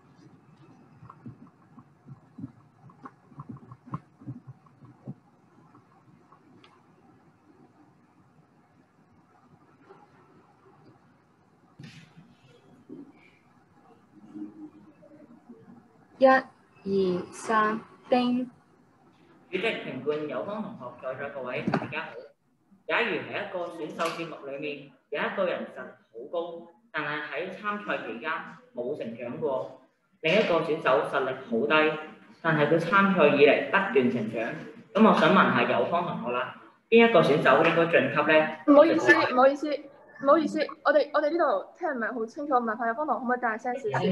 A: 一、二、三，叮！
I: 主席、評判、有方同學，在座各位，大家好。假如喺一個選秀節目裏面，有一個人實力好高，但係喺參賽期間冇成長過；另一個選手實力好低，但係佢參賽以嚟不斷成長。咁我想問下有方同學啦，邊一個選手應該晉級咧？
J: 唔好意思，唔好意思。唔好意思，我哋我哋呢度聽唔係好清楚，問下有方同學可唔可以大聲少少？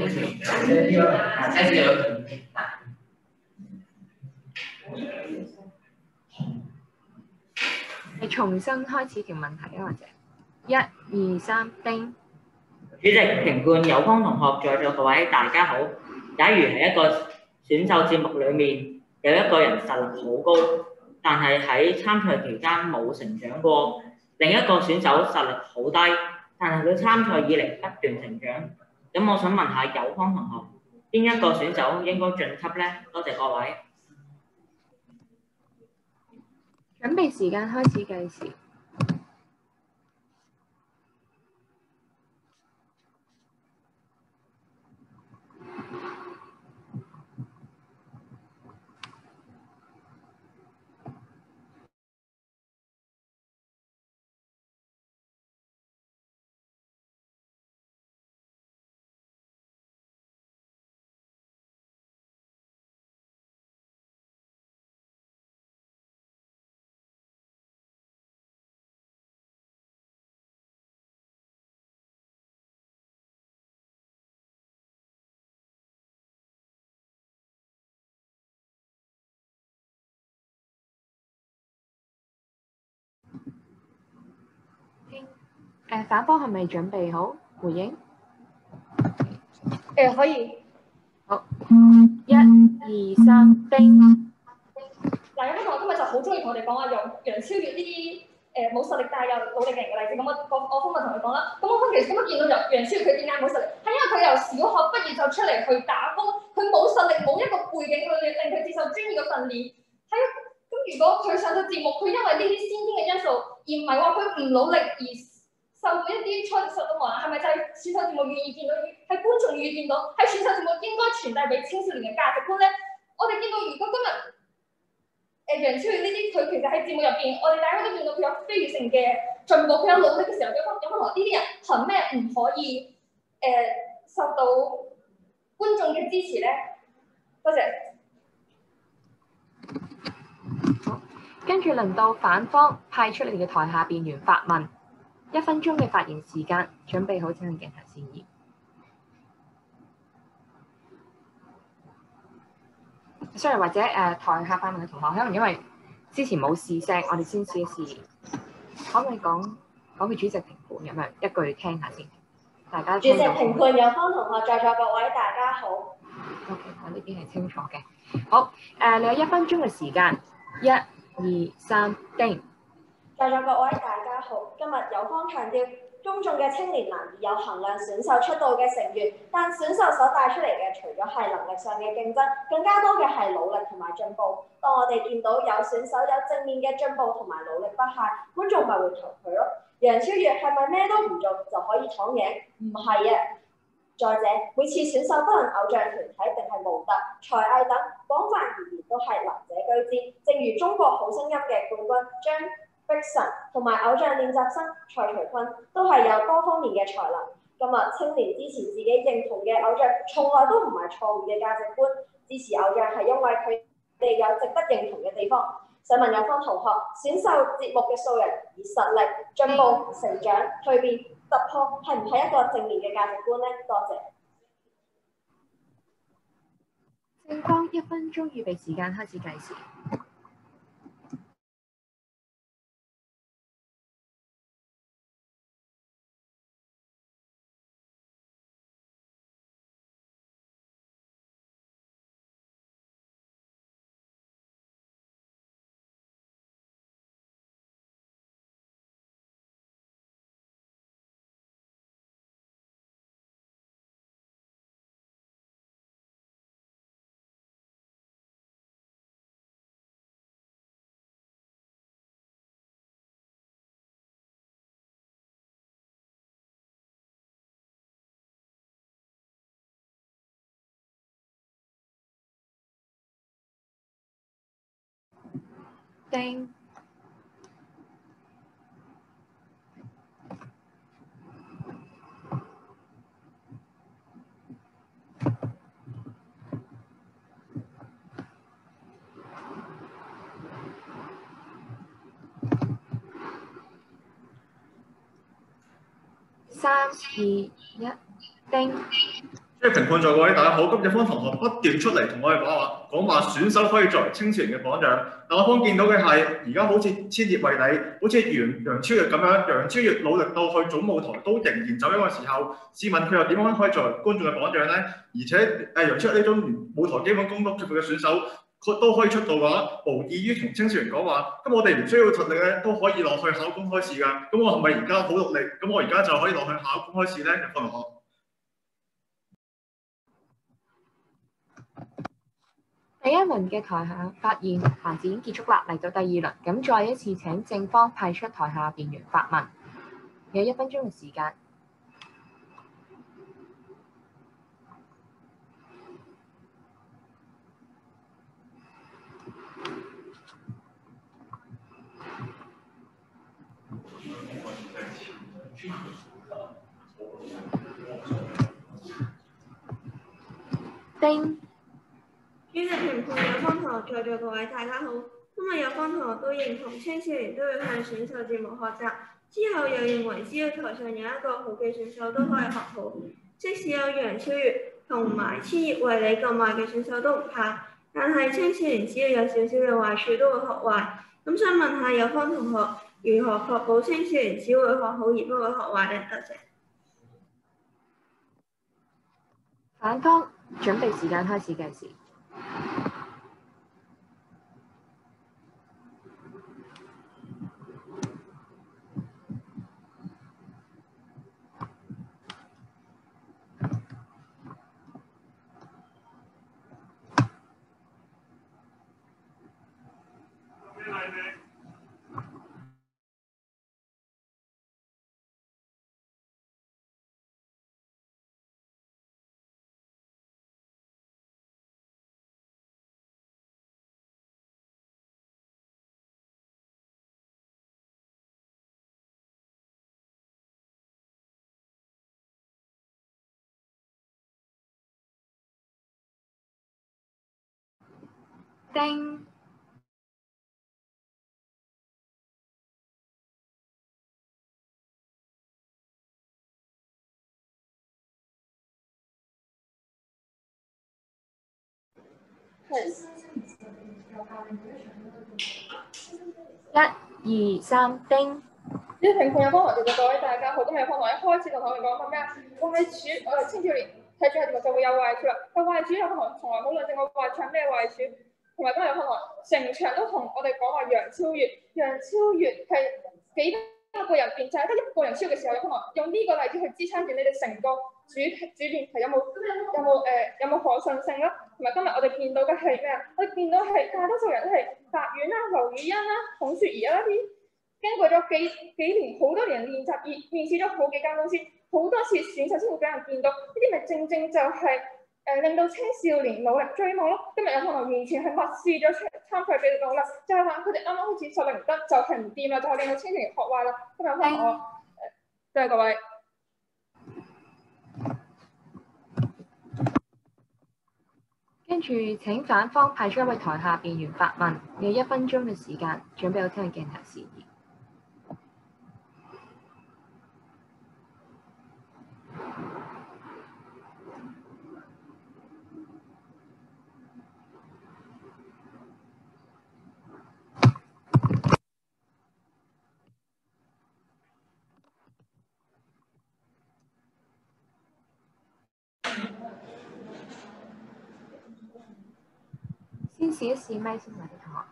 A: 係重新開始條問題啊，或者一、二、三，叮！
I: 主席、評判、有方同學，在座各位，大家好。假如喺一個選秀節目裡面，有一個人實力好高，但係喺參賽期間冇成長過。另另一個選手實力好低，但係佢參賽以嚟不斷成長。咁我想問下友芳同學，邊一個選手應該晉級呢？多謝各位。
A: 準備時間開始計時。誒，反方係咪準備好回應？
E: 誒、可以。
A: 好，一、二、三，叮！
E: 嗱，有啲同學今日就好中意同我哋講話楊楊超越呢啲誒冇實力但係又努力嘅人嘅例子。咁我我我方咪同佢講啦。咁我方其實咁樣見到楊楊超越佢點解冇實力？係因為佢由小學畢業就出嚟去打工，佢冇實力，冇一個背景去令佢接受專業嘅訓練。係啊，咁如果佢上咗節目，佢因為呢啲先天嘅因素，而唔係話佢唔努力而受到一啲挫折嘅話，係咪就係選秀節目願意見到，係觀眾願意見到，係選秀節目應該傳遞俾青少年嘅價值觀咧？我哋見到如果今日誒楊超越呢啲，佢其實喺節目入邊，我哋大家都見到佢有飛躍性嘅進步，佢有努力嘅時候，有冇有冇同呢啲人憑咩唔可以誒、呃、受到觀眾嘅支持咧？多謝。
A: 好，跟住輪到反方派出你嘅台下辯員發問。一分鐘嘅發言時間，準備好請向鏡頭示意。sorry， 或者誒、呃、台下發問嘅同學，可能因為之前冇試聲，我哋先試一試。可唔可以講講佢主席評判咁樣一句聽下先？大家
K: 主席評判友芳同學，在座各位大家好。
A: OK， 我呢邊係清楚嘅。好，誒、呃、你有一分鐘嘅時間，一、二、三，叮！
K: 在座各位大家好，今日友芳強調，公眾嘅青年難以有衡量選秀出道嘅成員，但選秀所帶出嚟嘅，除咗係能力上嘅競爭，更加多嘅係努力同埋進步。當我哋見到有選手有正面嘅進步同埋努力不懈，觀眾咪會投佢咯。楊超越係咪咩都唔做就可以闖贏？唔係啊！再者，每次選秀不論偶像團體定係模特、才藝等，廣泛而言都係能者居之。正如中國好聲音嘅冠軍張碧晨同埋偶像練習生蔡徐坤都係有多方面嘅才能。今日青年支持自己認同嘅偶像，從來都唔係錯誤嘅價值觀。支持偶像係因為佢哋有值得認同嘅地方。想問友芳同學，選秀節目嘅素人以實力進步、成長、蛻變、突破，係唔係一個正面嘅價值觀呢？多謝。
A: 正方一分鐘預備時間開始計時。叮！三、二、一，叮！
H: 即係評判在各位大家好，今日方同學不斷出嚟同我哋講話，講話選手可以作為青少年嘅榜樣。但我方見到嘅係，而家好似千葉惠理，好似楊楊超越咁樣，楊超越努力到去總舞台都仍然走音嘅時候，試問佢又點樣可以作為觀眾嘅榜樣呢？而且誒楊超越呢種舞台基本功都缺乏嘅選手， 佢都可以出到嘅話，無異於同青少年講話，咁我哋唔需要實力咧，都可以落去考公開試㗎。咁我係咪而家好努力？咁我而家就可以落去考公開試咧？日方同學。
A: 第一輪嘅台下發言環節已經結束啦，嚟到第二輪，咁再一次請正方派出台下辯員發問，有一分鐘嘅時間。丁。
B: 主席評判有方同學在座各位大家好，今日有方同學都認同青少年都要向選秀節目學習，之後又認為只要台上有一個好嘅選手都可以學好，即使有楊超越同埋千葉惠理咁壞嘅選手都唔怕，但係青少年只要有少少嘅壞處都會學壞。咁想問下有方同學如何確保青少年只會學好而不會學壞呢？多謝。
A: 反方準備時間開始計時。丁。一、二、三，丁。
J: 主席評判有方同學在座各位大家好，今日有方同學一開始就同我哋講緊咩啊？壞處，我哋青少年睇住係節目就會有壞處啦。個壞處有方同學從來冇論證過壞處係咩壞處，同埋今日有方同學成場都同我哋講話楊超越，楊超越係幾多個人辯就係得一個人超越嘅時候，有方同學用呢個例子去支撐住你哋成個主主辯係有冇有冇誒、呃、有冇可信性啦？同埋今日我哋見到嘅係咩啊？我哋見到係大多數人都係白丸啦、劉雨欣啦、孔雪兒啦啲。經過咗幾幾年好多年練習，而面試咗好幾間公司，好多次選秀先會俾人見到，呢啲咪正正就係、是、誒、呃、令到青少年努力追夢咯。今日有可能完全係漠視咗參賽比努力，就係話佢哋啱啱開始實力唔得，就係唔掂啦，就係、是、令到青少年學壞啦。今日有可能我誒，多謝各位。
A: 跟住請反方派出一位台下辯員發問，有一分鐘嘅時間，準備好聽鏡頭示意。先試一試咪先，我哋同學。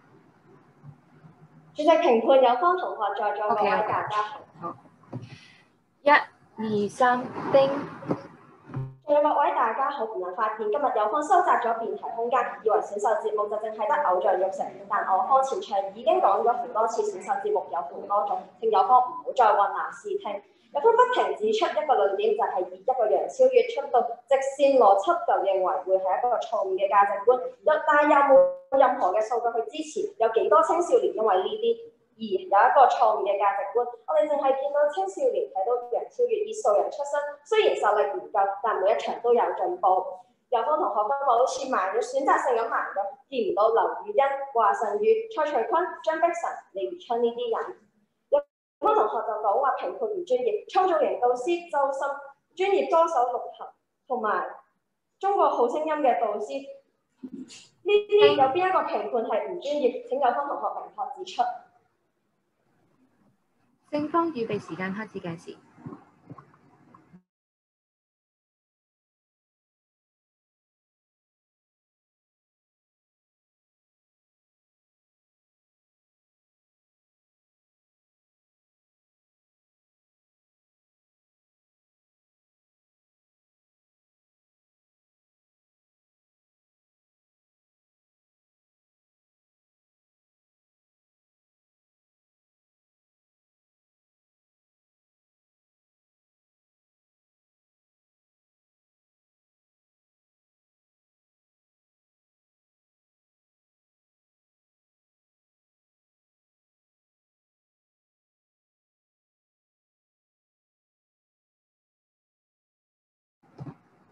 K: 主席評判有方同學在座各位大家好。
A: 好。一、二、三，丁。
K: 在座各位大家好，唔難發現今日有方收窄咗辯題空間，以為選秀節目就淨係得偶像育成，但我方前場已經講咗好多次選秀節目有好多種，請有方唔好再混淆視聽。有方不停指出一個論點，就係以一個楊超越出道直線邏輯，就認為會係一個錯誤嘅價值觀。但係又冇任何嘅數據去支持，有幾多青少年因為呢啲而有一個錯誤嘅價值觀？我哋淨係見到青少年睇到楊超越以素人出身，雖然實力唔夠，但每一場都有進步。有方同學今日好似盲咗，選擇性咁盲咗，見唔到劉雨欣、華晨宇、蔡徐坤、張碧晨、李如春呢啲人。有方同學就講話評判唔專業，創造型導師周深、專業歌手陸恒同埋中國好聲音嘅導師，呢啲有邊一個評判係唔專業？請有方同學明確指出。
A: 正方預備時間開始計時。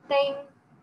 A: 丁。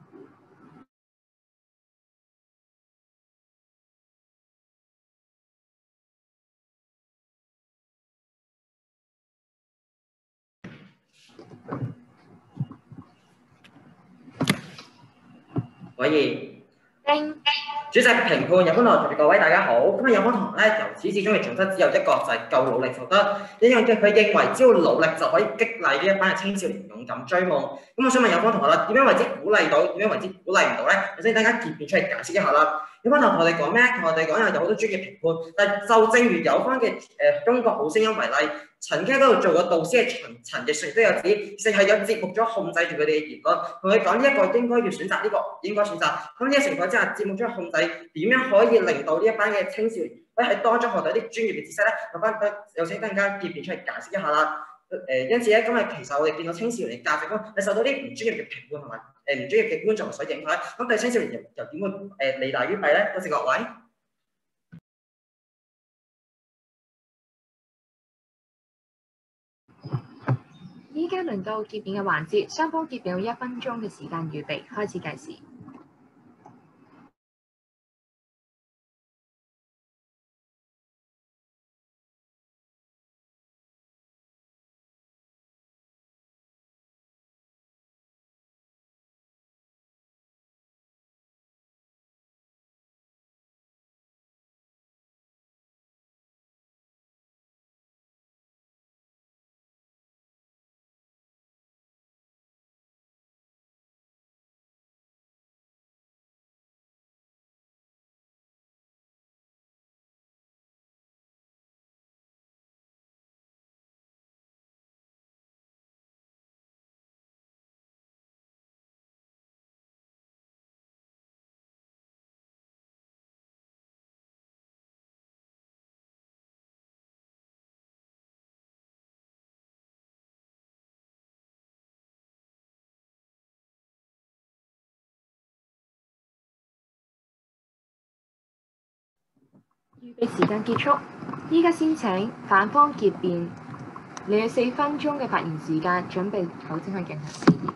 D: 可以。
A: 丁。
D: 主席、評判、有關同學各位大家好。今日有關同學咧，由始至終嘅準則只有一個，就係、是、夠努力就得。因為佢認為只要努力就可以激勵呢一班嘅青少年勇敢追夢。咁我想問有關同學啦，點樣為之鼓勵到？點樣為之鼓勵唔到咧？首先大家結辯出嚟解釋一下啦。有關同學哋講咩？同學哋講有有好多專業評判，但係就正如有關嘅誒中國好聲音為例，曾經喺嗰度做過導師嘅陳陳奕迅都有指，其實係有節目組控制住佢哋嘅言論，同佢講呢一個應該要選擇，呢、這個應該選擇。咁呢個情況之下，節目組控制點樣可以令到呢一班嘅青少年可以喺當中學到一啲專業嘅知識咧？有翻有請更加結辯出嚟解釋一下啦。誒，因此咧，今日其實我哋見到青少年嘅價值觀係受到啲唔專業嘅評判同埋誒唔專業嘅觀眾所影響，咁對青少年又又點會誒利大於弊咧？多謝各位。
A: 依家輪到結辯嘅環節，雙方結辯有一分鐘嘅時間預備，開始計時。預備時間結束，依家先請反方結辯，你有四分鐘嘅發言時間，準備好先可以進行試驗。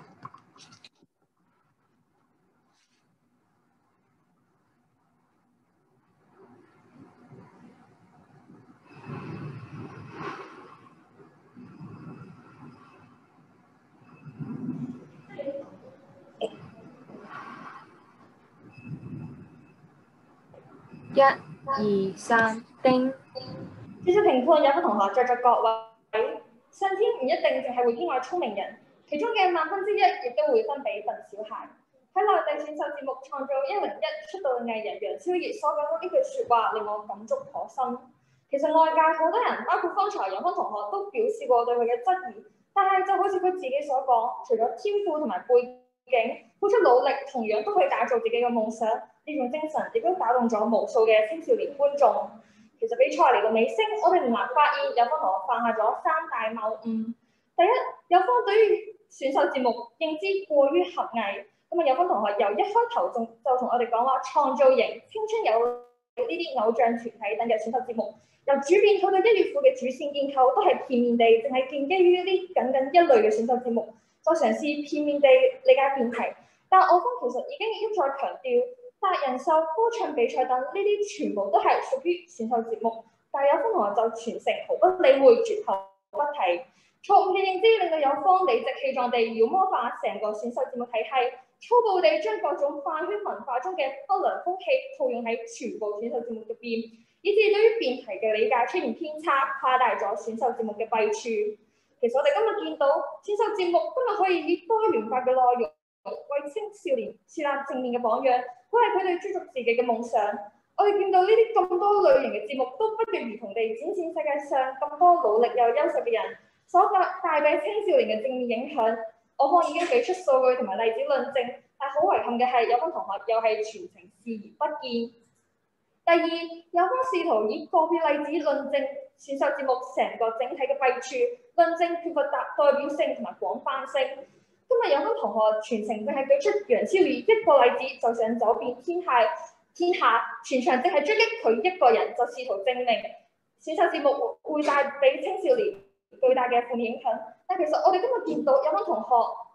A: 一、二、三，丁。
E: 主席評判有個同學在座各位，上天唔一定淨係會偏愛聰明人，其中嘅萬分之一亦都會分俾笨小孩。喺內地選秀節目創造一零一出道嘅藝人楊超越所講嘅呢句説話，令我感觸頗深。其實外界好多人，包括方才有方同學都表示過對佢嘅質疑，但係就好似佢自己所講，除咗天賦同埋背景，付出努力同樣都可以打造自己嘅夢想。呢種精神亦都打動咗無數嘅青少年觀眾。其實比賽嚟到尾聲，我哋唔難發現有方同學犯下咗三大謬誤。第一，有方對於選秀節目認知過於狹隘。咁啊，有方同學由一開頭仲就同我哋講話創造營、青春有呢啲偶像團體等嘅選秀節目，由主編到到一月份嘅主線建構都係片面地，淨係建基於呢僅僅一類嘅選秀節目，再嘗試片面地理解辯題。但我方其實已經一再強調，達人秀、歌唱比賽等呢啲全部都係屬於選秀節目，但有方同學就全程毫不理會，絕口不提。錯誤嘅認知令到有方理直氣壯地妖魔化成個選秀節目體系，粗暴地將各種飯圈文化中嘅不良風氣套用喺全部選秀節目入邊，以致對於辯題嘅理解出現偏差，誇大咗選秀節目嘅弊處。其實我哋今日見到選秀節目今日可以以多元化嘅內容為青少年樹立正面嘅榜樣，鼓勵佢哋追逐自己嘅夢想。我哋見到呢啲咁多類型嘅節目都不約而同地展現世界上咁多努力又優秀嘅人所帶俾青少年嘅正面影響。我方已經俾出數據同埋例子論證，但好遺憾嘅係有班同學又係全程視而不見。第二，有方試圖以個別例子論證選秀節目成個整體嘅弊處，論證缺乏代代表性同埋廣泛性。今日有班同學全程淨係舉出楊超越一個例子，就想走遍天下天下，全場淨係追擊佢一個人，就試圖證明選秀節目會帶俾青少年巨大嘅負面影響。但其實我哋今日見到有班同學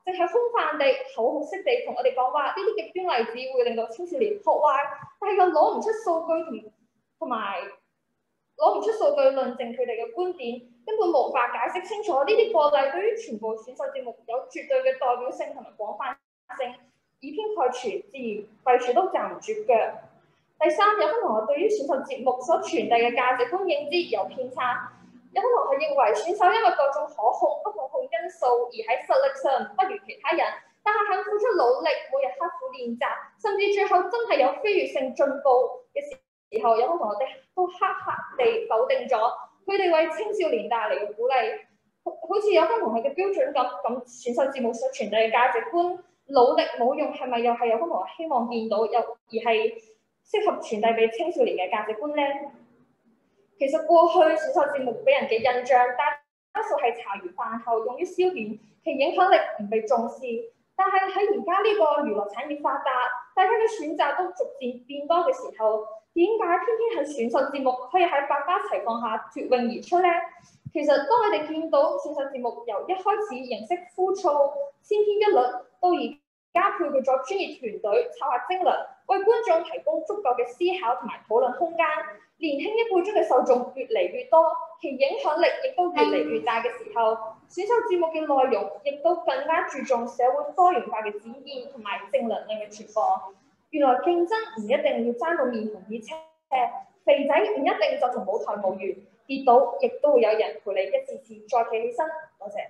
E: 淨係空泛地、口號式地同我哋講話呢啲極端例子會令到青少年學壞，但係又攞唔出數據同同埋攞唔出數據論證佢哋嘅觀點，根本無法解釋清楚呢啲個例對於全部選秀節目有絕對嘅代表性同埋廣泛性，以偏概全，自然廢除都站唔住腳。第三，有分同學對於選秀節目所傳遞嘅價值觀認知有偏差。有分同學認為選手因為各種可控不可控因素而喺實力上不如其他人，但係肯付出努力，每日刻苦練習，甚至最後真係有飛躍性進步嘅時候，有分同學哋都黑黑地否定咗佢哋為青少年帶嚟嘅鼓勵，好似有分同學嘅標準咁，咁選秀節目所傳遞嘅價值觀，努力冇用係咪又係有分同學希望見到，又而係適合傳遞俾青少年嘅價值觀呢？其實過去選秀節目俾人嘅印象，大多數係茶餘飯後用於消遣，其影響力唔被重視。但係喺而家呢個娛樂產業發達，大家嘅選擇都逐漸變多嘅時候，點解偏偏係選秀節目可以喺百花齊放下脫穎而出呢？其實當你哋見到選秀節目由一開始形式枯燥、千篇一律，到而家配備咗專業團隊策劃精良，為觀眾提供足夠嘅思考同埋討論空間。年輕一輩中嘅受眾越嚟越多，其影響力亦都越嚟越大嘅時候，選秀節目嘅內容亦都更加注重社會多元化嘅展現同埋正能量嘅傳播。原來競爭唔一定要爭到面紅耳赤，肥仔唔一定就同舞台無緣，跌倒亦都會有人陪你一次次再企起身。多謝。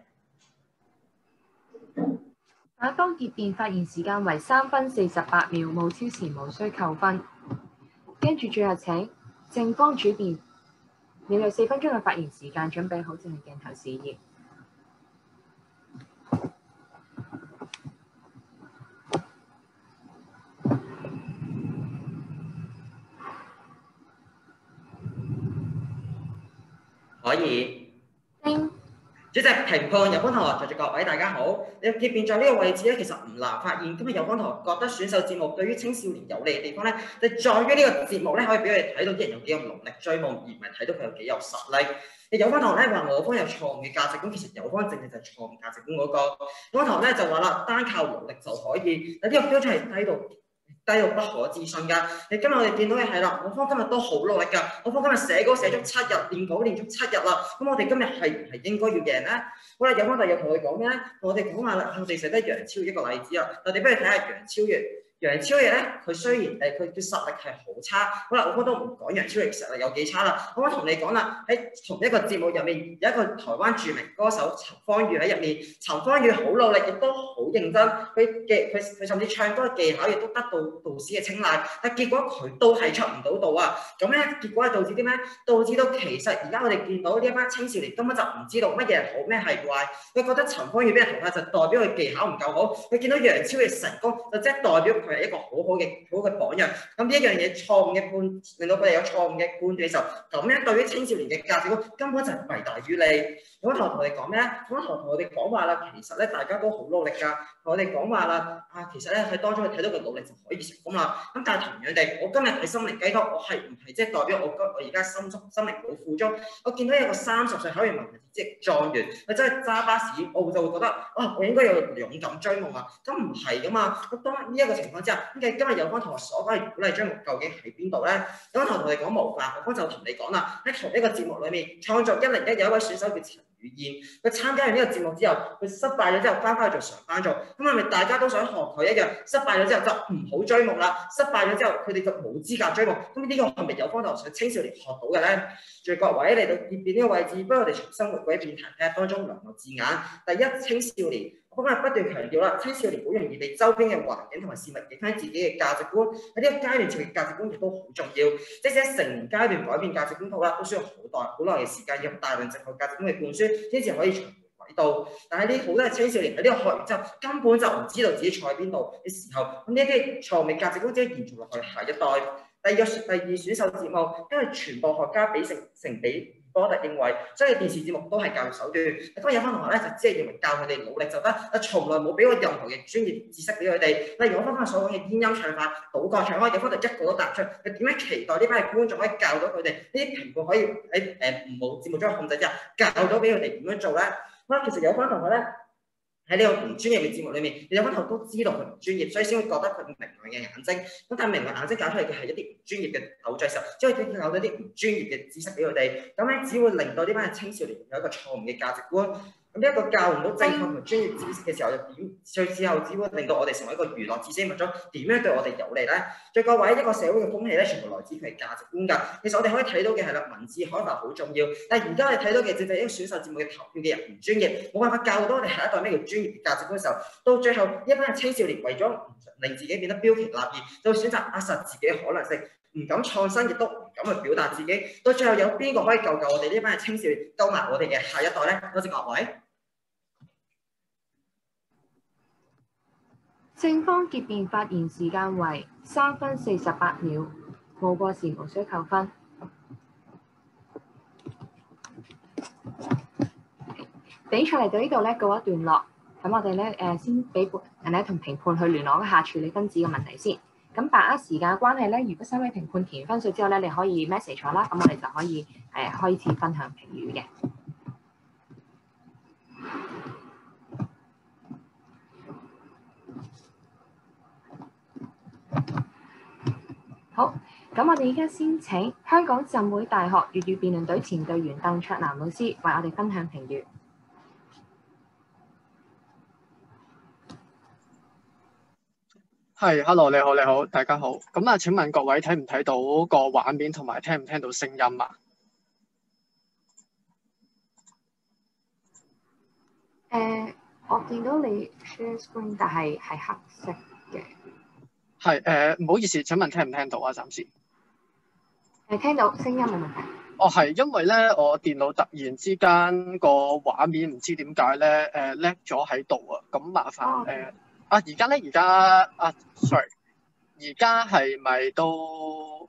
A: 反方結辯發言時間為三分四十八秒，冇超時，無需扣分。跟住最後請正方主辯，你有四分鐘嘅發言時間，準備好正係鏡頭示意。
D: 可以。
A: 叮。
D: 主席、評判、有關同學，在座各位大家好。你結辯在呢個位置咧，其實唔難發現。今日有關同學覺得選秀節目對於青少年有利嘅地方咧，就在於呢個節目咧，可以俾佢哋睇到啲人有幾咁努力追夢，而唔係睇到佢有幾有實力。有關同學咧話我方有錯誤嘅價值觀，其實有方正正就係錯誤價值觀嗰、那個。有關同學咧就話啦，單靠努力就可以，但呢個標準係低到低到不可置信㗎！你今日我哋見到嘅係啦，我方今日都好努力㗎，我方今日寫稿寫足七日，練稿練足七日啦。咁我哋今日係唔係應該要贏咧？好啦，有方第日同佢講咩咧？我哋講下啦，我哋寫得楊超越一個例子啊。我哋不如睇下楊超越。楊超越咧，佢雖然誒佢嘅實力係好差，好啦，我方都唔講楊超越實力有幾差啦。我同你講啦，喺同一個節目入面有一個台灣著名歌手陳芳語喺入面，陳芳語好努力，亦都好認真，佢嘅佢佢甚至唱歌嘅技巧亦都得到導師嘅青睞，但結果佢都係出唔到道啊！咁咧結果係導致啲咩？導致到其實而家我哋見到呢一班青少年根本就唔知道乜嘢係好，咩係壞，佢覺得陳芳語俾人淘汰就代表佢技巧唔夠好，佢見到楊超越成功就即係代表佢係一個好好嘅好嘅榜樣。咁呢一樣嘢錯誤嘅判，令到佢哋有錯誤嘅判斷嘅時候，咁樣對於青少年嘅價值觀根本就係弊大於利。有個同學同我哋講咩咧？有個同學同我哋講話啦，其實咧大家都好努力㗎。同我哋講話啦，啊其實咧喺當中你睇到佢努力就可以成功啦。咁但係同樣地，我今日喺心靈雞湯，我係唔係即係代表我我而家心足心靈好富足？我見到有個三十歲考完文憑即係狀元，佢真係揸巴士，我就會覺得啊，我應該有勇敢追夢啊！咁唔係㗎嘛。咁當呢一個情況之下，咁嘅今日有方同學所講嘅鼓勵追夢究竟喺邊度咧？有方同學同你講模範，我方就同你講啦，喺同一個節目裏面創造一零一有一位選手叫陳雨燕，佢參加完呢個節目之後，佢失敗咗之後翻返去做常班做，咁係咪大家都想學佢一樣？失敗咗之後就唔好追夢啦，失敗咗之後佢哋就冇資格追夢。咁呢個係咪有方同學想青少年學到嘅咧？在各位嚟到結辯呢個位置，不如我哋重新回歸辯題，睇下當中兩個字眼。第一，青少年。我今日不斷強調啦，青少年好容易被周邊嘅環境同埋事物影響自己嘅價值觀。喺呢個階段，自己嘅價值觀亦都好重要。即使喺成年階段改變價值觀好啦，都需要好耐好耐嘅時間，要大量正確價值觀嘅灌輸，先至可以重回軌道。但係呢好多嘅青少年喺呢個學完之後，根本就唔知道自己坐喺邊度嘅時候，咁呢啲錯誤嘅價值觀只係延續落去下一代。第二個第二選秀節目，因為傳播學家比成成比。波特認為，所以電視節目都係教育手段。當然有班同學咧就只係認為教佢哋努力就得，啊從來冇俾過任何嘅專業知識俾佢哋。例如我翻翻所講嘅煙音唱法、倒角唱開，有方就一個都答唔出。佢點樣期待呢班嘅觀眾可以教到佢哋？呢啲評判可以喺誒唔冇節目中控制之下，教到俾佢哋點樣做咧？咁其實有班同學咧。 喺呢個唔專業嘅節目裏面，有分頭都知道佢唔專業，所以先會覺得佢明亮嘅眼睛。咁但係明亮眼睛搞出嚟嘅係一啲唔專業嘅偶像時候，只可以教到一啲唔專業嘅知識俾佢哋，咁咧只會令到呢班嘅青少年有一個錯誤嘅價值觀。咁呢一個教唔到正確同專業知識嘅時候，就點最之後只會令到我哋成為一個娛樂知識物種，點樣對我哋有利咧？再各位，一個社會嘅風氣咧，全部來自佢嘅價值觀㗎。其實我哋可以睇到嘅係啦，文字開發好重要，但係而家我哋睇到嘅就係一個選秀節目嘅投票嘅人唔專業，冇辦法教到我哋下一代咩叫專業嘅價值觀嘅時候，到最後一班嘅青少年為咗令自己變得標奇立異，就選擇扼殺自己嘅可能性，唔敢創新，亦都唔敢去表達自己。到最後有邊個可以救救我哋呢班嘅青少年，救埋我哋嘅下一代咧？多謝各位。
A: 正方結辯發言時間為三分四十八秒，冇過時無需扣分。比賽嚟到呢度咧告一段落，咁我哋咧誒先俾人咧同評判去聯絡一下處理分子嘅問題先。咁把握時間嘅關係咧，如果三位評判填分數之後咧，你可以 message 我啦，咁我哋就可以誒、呃、開始分享評語嘅。好，咁我哋而家先請香港浸會大學粵語辯論隊前隊員鄧卓南老師為我哋分享評語。
G: 係，hello，你好，你好，大家好。咁啊，請問各位睇唔睇到個畫面同埋聽唔聽到聲音啊？
A: 誒、呃，我見到你 share screen， 但係係黑色嘅。
G: 係誒，唔好意思，請問聽唔聽到啊？暫時
A: 誒，聽到聲音冇問題。
G: 哦，係因為咧，我電腦突然之間個畫面唔知點解咧誒叻咗喺度啊，咁麻煩誒。呃啊！而家咧，而家啊 ，sorry，而家係咪都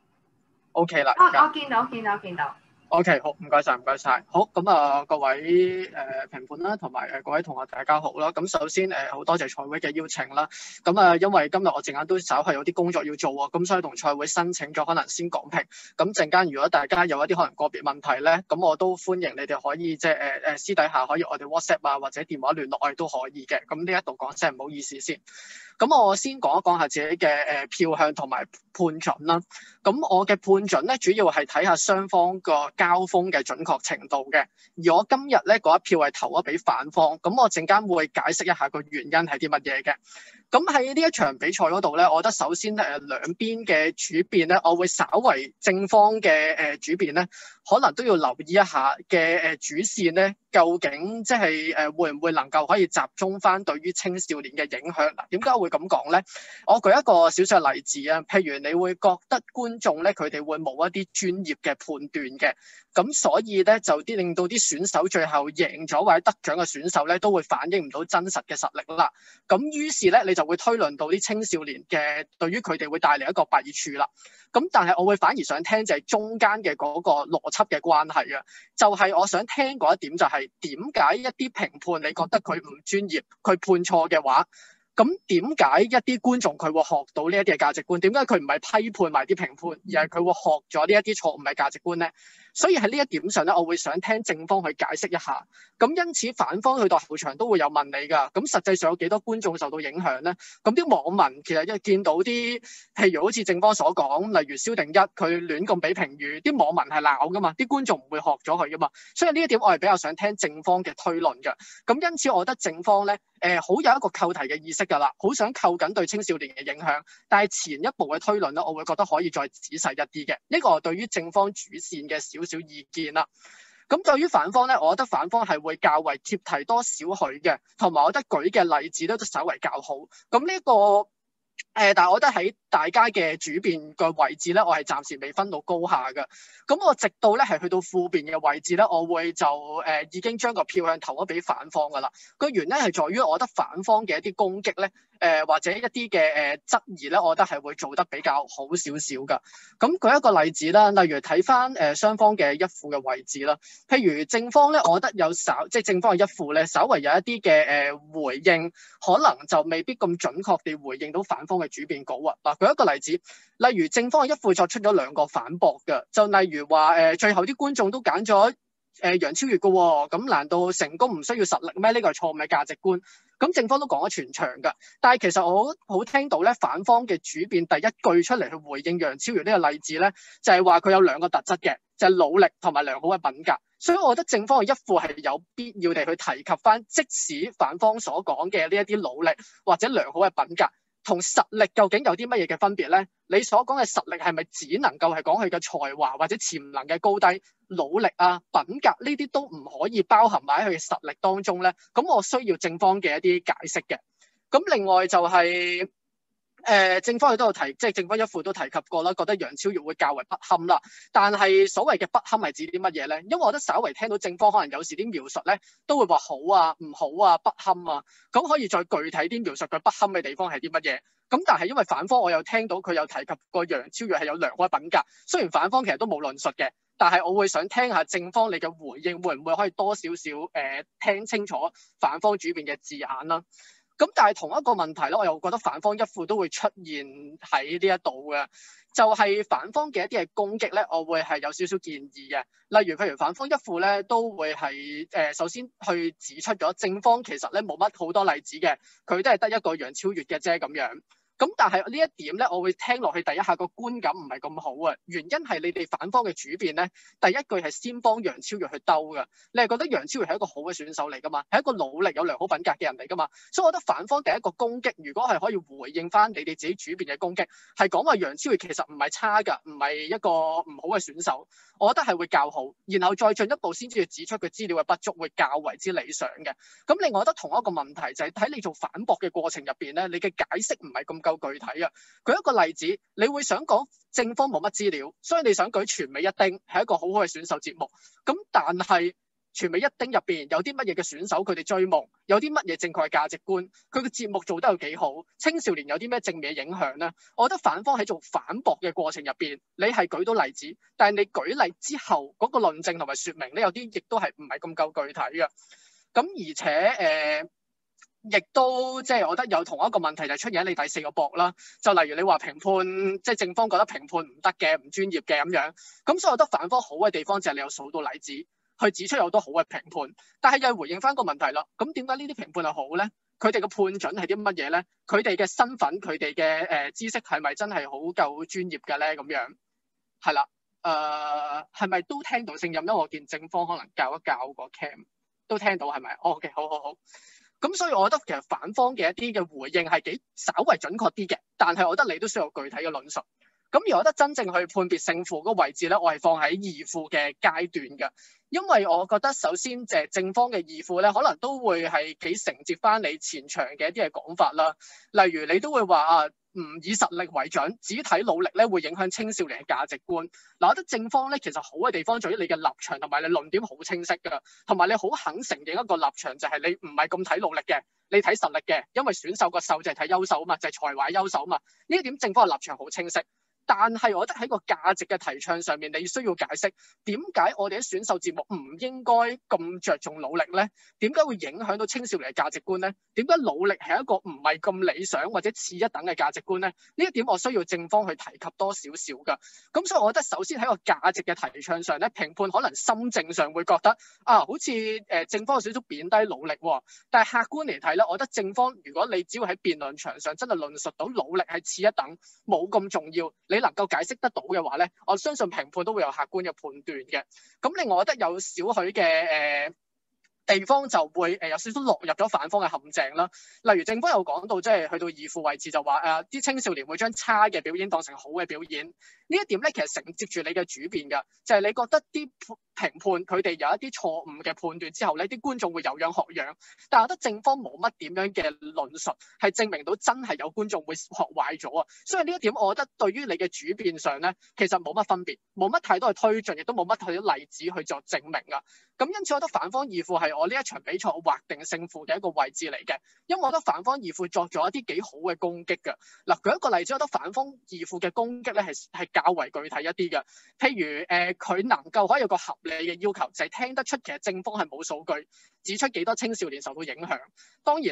G: OK 啦？
A: 啊、哦，我見到，見到，見到。
G: OK，好，唔該晒，唔該晒。好，咁啊，各位誒、呃、評判啦，同埋誒各位同學大家好啦。咁首先誒好、呃、多謝賽會嘅邀請啦。咁啊，因為今日我陣間都稍係有啲工作要做啊，咁所以同賽會申請咗可能先講評。咁陣間如果大家有一啲可能個別問題咧，咁我都歡迎你哋可以即係誒誒私底下可以我哋 WhatsApp 啊或者電話聯絡我哋都可以嘅。咁呢一度講聲唔好意思先。咁我先講一講下自己嘅誒、呃、票向同埋判準啦。咁我嘅判準咧，主要係睇下雙方個交鋒嘅準確程度嘅。而我今日咧嗰一票係投咗俾反方，咁我陣間會解釋一下個原因係啲乜嘢嘅。咁喺呢一場比賽嗰度咧，我覺得首先誒兩邊嘅主辯咧，我會稍為正方嘅誒主辯咧，可能都要留意一下嘅誒主線咧，究竟即係誒會唔會能夠可以集中翻對於青少年嘅影響？嗱，點解我會咁講咧？我舉一個小小嘅例子啊，譬如你會覺得觀眾咧佢哋會冇一啲專業嘅判斷嘅，咁所以咧就啲令到啲選手最後贏咗或者得獎嘅選手咧都會反映唔到真實嘅實力啦。咁於是咧你就會推論到啲青少年嘅對於佢哋會帶嚟一個弊處啦。咁但係我會反而想聽就係中間嘅嗰個邏輯嘅關係啊，就係、是、我想聽嗰一點就係點解一啲評判你覺得佢唔專業，佢判錯嘅話，咁點解一啲觀眾佢會學到呢一啲嘅價值觀？點解佢唔係批判埋啲評判，而係佢會學咗呢一啲錯誤嘅價值觀咧？所以喺呢一點上咧，我會想聽正方去解釋一下。咁因此反方去到後場都會有問你㗎。咁實際上有幾多觀眾受到影響咧？咁啲網民其實一見到啲，譬如好似正方所講，例如蕭定一佢亂咁俾評語，啲網民係鬧㗎嘛，啲觀眾唔會學咗佢㗎嘛。所以呢一點我係比較想聽正方嘅推論㗎。咁因此我覺得正方咧，誒、呃、好有一個扣題嘅意識㗎啦，好想扣緊對青少年嘅影響。但係前一步嘅推論咧，我會覺得可以再仔細一啲嘅。呢、這個係對於正方主線嘅小少意見啦。咁對於反方咧，我覺得反方係會較為貼題多少許嘅，同埋我覺得舉嘅例子咧都稍為較好。咁呢、這個誒、呃，但係我覺得喺大家嘅主辯嘅位置咧，我係暫時未分到高下嘅。咁我直到咧係去到副辯嘅位置咧，我會就誒、呃、已經將個票向投咗俾反方噶啦。個原因係在於我覺得反方嘅一啲攻擊咧，誒、呃、或者一啲嘅誒質疑咧，我覺得係會做得比較好少少噶。咁舉一個例子啦，例如睇翻誒雙方嘅一副嘅位置啦。譬如正方咧，我覺得有稍即係正方嘅一副咧，稍為有一啲嘅誒回應，可能就未必咁準確地回應到反方嘅主辯稿啊。嗱，舉一個例子，例如正方嘅一副作出咗兩個反駁嘅，就例如話誒、呃、最後啲觀眾都揀咗誒楊超越嘅喎，咁難道成功唔需要實力咩？呢個係錯誤嘅價值觀。咁正方都講咗全場㗎，但係其實我好好聽到咧反方嘅主辯第一句出嚟去回應楊超越呢個例子咧，就係話佢有兩個特質嘅，就係、是、努力同埋良好嘅品格。所以我覺得正方嘅一副係有必要地去提及翻，即使反方所講嘅呢一啲努力或者良好嘅品格，同實力究竟有啲乜嘢嘅分別咧？你所講嘅實力係咪只能夠係講佢嘅才華或者潛能嘅高低？努力啊、品格呢啲都唔可以包含埋喺佢嘅實力當中咧。咁我需要正方嘅一啲解釋嘅。咁另外就係、是。誒、呃，正方佢都有提，即係正方一副都提及過啦，覺得楊超越會較為不堪啦。但係所謂嘅不堪係指啲乜嘢咧？因為我覺得稍為聽到正方可能有時啲描述咧，都會話好啊、唔好啊、不堪啊，咁可以再具體啲描述佢不堪嘅地方係啲乜嘢？咁但係因為反方我有聽到佢有提及過楊超越係有良好嘅品格，雖然反方其實都冇論述嘅，但係我會想聽下正方你嘅回應，會唔會可以多少少誒聽清楚反方主辯嘅字眼啦？咁但係同一個問題咧，我又覺得反方一副都會出現喺呢一度嘅，就係、是、反方嘅一啲嘅攻擊咧，我會係有少少建議嘅。例如譬如反方一副咧，都會係誒、呃、首先去指出咗正方其實咧冇乜好多例子嘅，佢都係得一個楊超越嘅啫咁樣。咁但係呢一點咧，我會聽落去第一下個觀感唔係咁好啊。原因係你哋反方嘅主辯咧，第一句係先幫楊超越去兜㗎。你係覺得楊超越係一個好嘅選手嚟㗎嘛？係一個努力有良好品格嘅人嚟㗎嘛？所以我覺得反方第一個攻擊，如果係可以回應翻你哋自己主辯嘅攻擊，係講話楊超越其實唔係差㗎，唔係一個唔好嘅選手，我覺得係會較好。然後再進一步先至指出佢資料嘅不足，會較為之理想嘅。咁另外我覺得同一個問題就係喺你做反駁嘅過程入邊咧，你嘅解釋唔係咁夠具體啊！舉一個例子，你會想講正方冇乜資料，所以你想舉全美一丁係一個好好嘅選手節目。咁但係全美一丁入邊有啲乜嘢嘅選手佢哋追夢，有啲乜嘢正確嘅價值觀，佢嘅節目做得有幾好，青少年有啲咩正面嘅影響呢？我覺得反方喺做反駁嘅過程入邊，你係舉到例子，但係你舉例之後嗰個論證同埋説明咧，有啲亦都係唔係咁夠具體嘅。咁而且誒。呃亦都即係我覺得有同一個問題就出現喺你第四個駁啦，就例如你話評判即係正方覺得評判唔得嘅、唔專業嘅咁樣，咁所以我覺得反方好嘅地方就係你有數到例子去指出有好多好嘅評判，但係又回應翻個問題啦，咁點解呢啲評判係好咧？佢哋嘅判準係啲乜嘢咧？佢哋嘅身份、佢哋嘅誒知識係咪真係好夠專業嘅咧？咁樣係啦，誒係咪都聽到聲音？因為我見正方可能校一校個 cam 都聽到係咪？哦，OK，好好好。咁所以我覺得其實反方嘅一啲嘅回應係幾稍為準確啲嘅，但係我覺得你都需要具體嘅論述。咁而我覺得真正去判別勝負嗰個位置咧，我係放喺二副嘅階段嘅，因為我覺得首先誒正方嘅二副咧，可能都會係幾承接翻你前場嘅一啲嘅講法啦。例如你都會話啊，唔以實力為準，只睇努力咧會影響青少年嘅價值觀。嗱，我覺得正方咧其實好嘅地方在於你嘅立場同埋你論點好清晰㗎，同埋你好肯承認一個立場就係你唔係咁睇努力嘅，你睇實力嘅，因為選手個秀就係睇優秀啊嘛，就係才華優秀啊嘛。呢一點正方嘅立場好清晰。但係我覺得喺個價值嘅提倡上面，你需要解釋點解我哋啲選秀節目唔應該咁着重努力咧？點解會影響到青少年嘅價值觀咧？點解努力係一個唔係咁理想或者次一等嘅價值觀咧？呢一點我需要正方去提及多少少㗎。咁所以我覺得首先喺個價值嘅提倡上咧，評判可能心正上會覺得啊，好似誒正方有少少貶低努力喎。但係客觀嚟睇咧，我覺得正方如果你只要喺辯論場上真係論述到努力係次一等，冇咁重要，你能夠解釋得到嘅話咧，我相信評判都會有客觀嘅判斷嘅。咁另外，我覺得有少許嘅誒、呃、地方就會誒有少少落入咗反方嘅陷阱啦。例如正方有講到，即係去到二副位置就話誒啲青少年會將差嘅表演當成好嘅表演。呢一點咧，其實承接住你嘅主辯㗎，就係、是、你覺得啲評判佢哋有一啲錯誤嘅判斷之後咧，啲觀眾會有樣學樣。但係我覺得正方冇乜點樣嘅論述係證明到真係有觀眾會學壞咗啊。所以呢一點，我覺得對於你嘅主辯上咧，其實冇乜分別，冇乜太多嘅推進，亦都冇乜太多例子去作證明啊。咁因此，我覺得反方二副係我呢一場比賽劃定勝負嘅一個位置嚟嘅，因為我覺得反方二副作咗一啲幾好嘅攻擊㗎。嗱，舉一個例子，我覺得反方二副嘅攻擊咧係係較為具體一啲嘅。譬如誒，佢、呃、能夠可以有個合理嘅要求，就係、是、聽得出其實正方係冇數據指出幾多青少年受到影響。當然啦，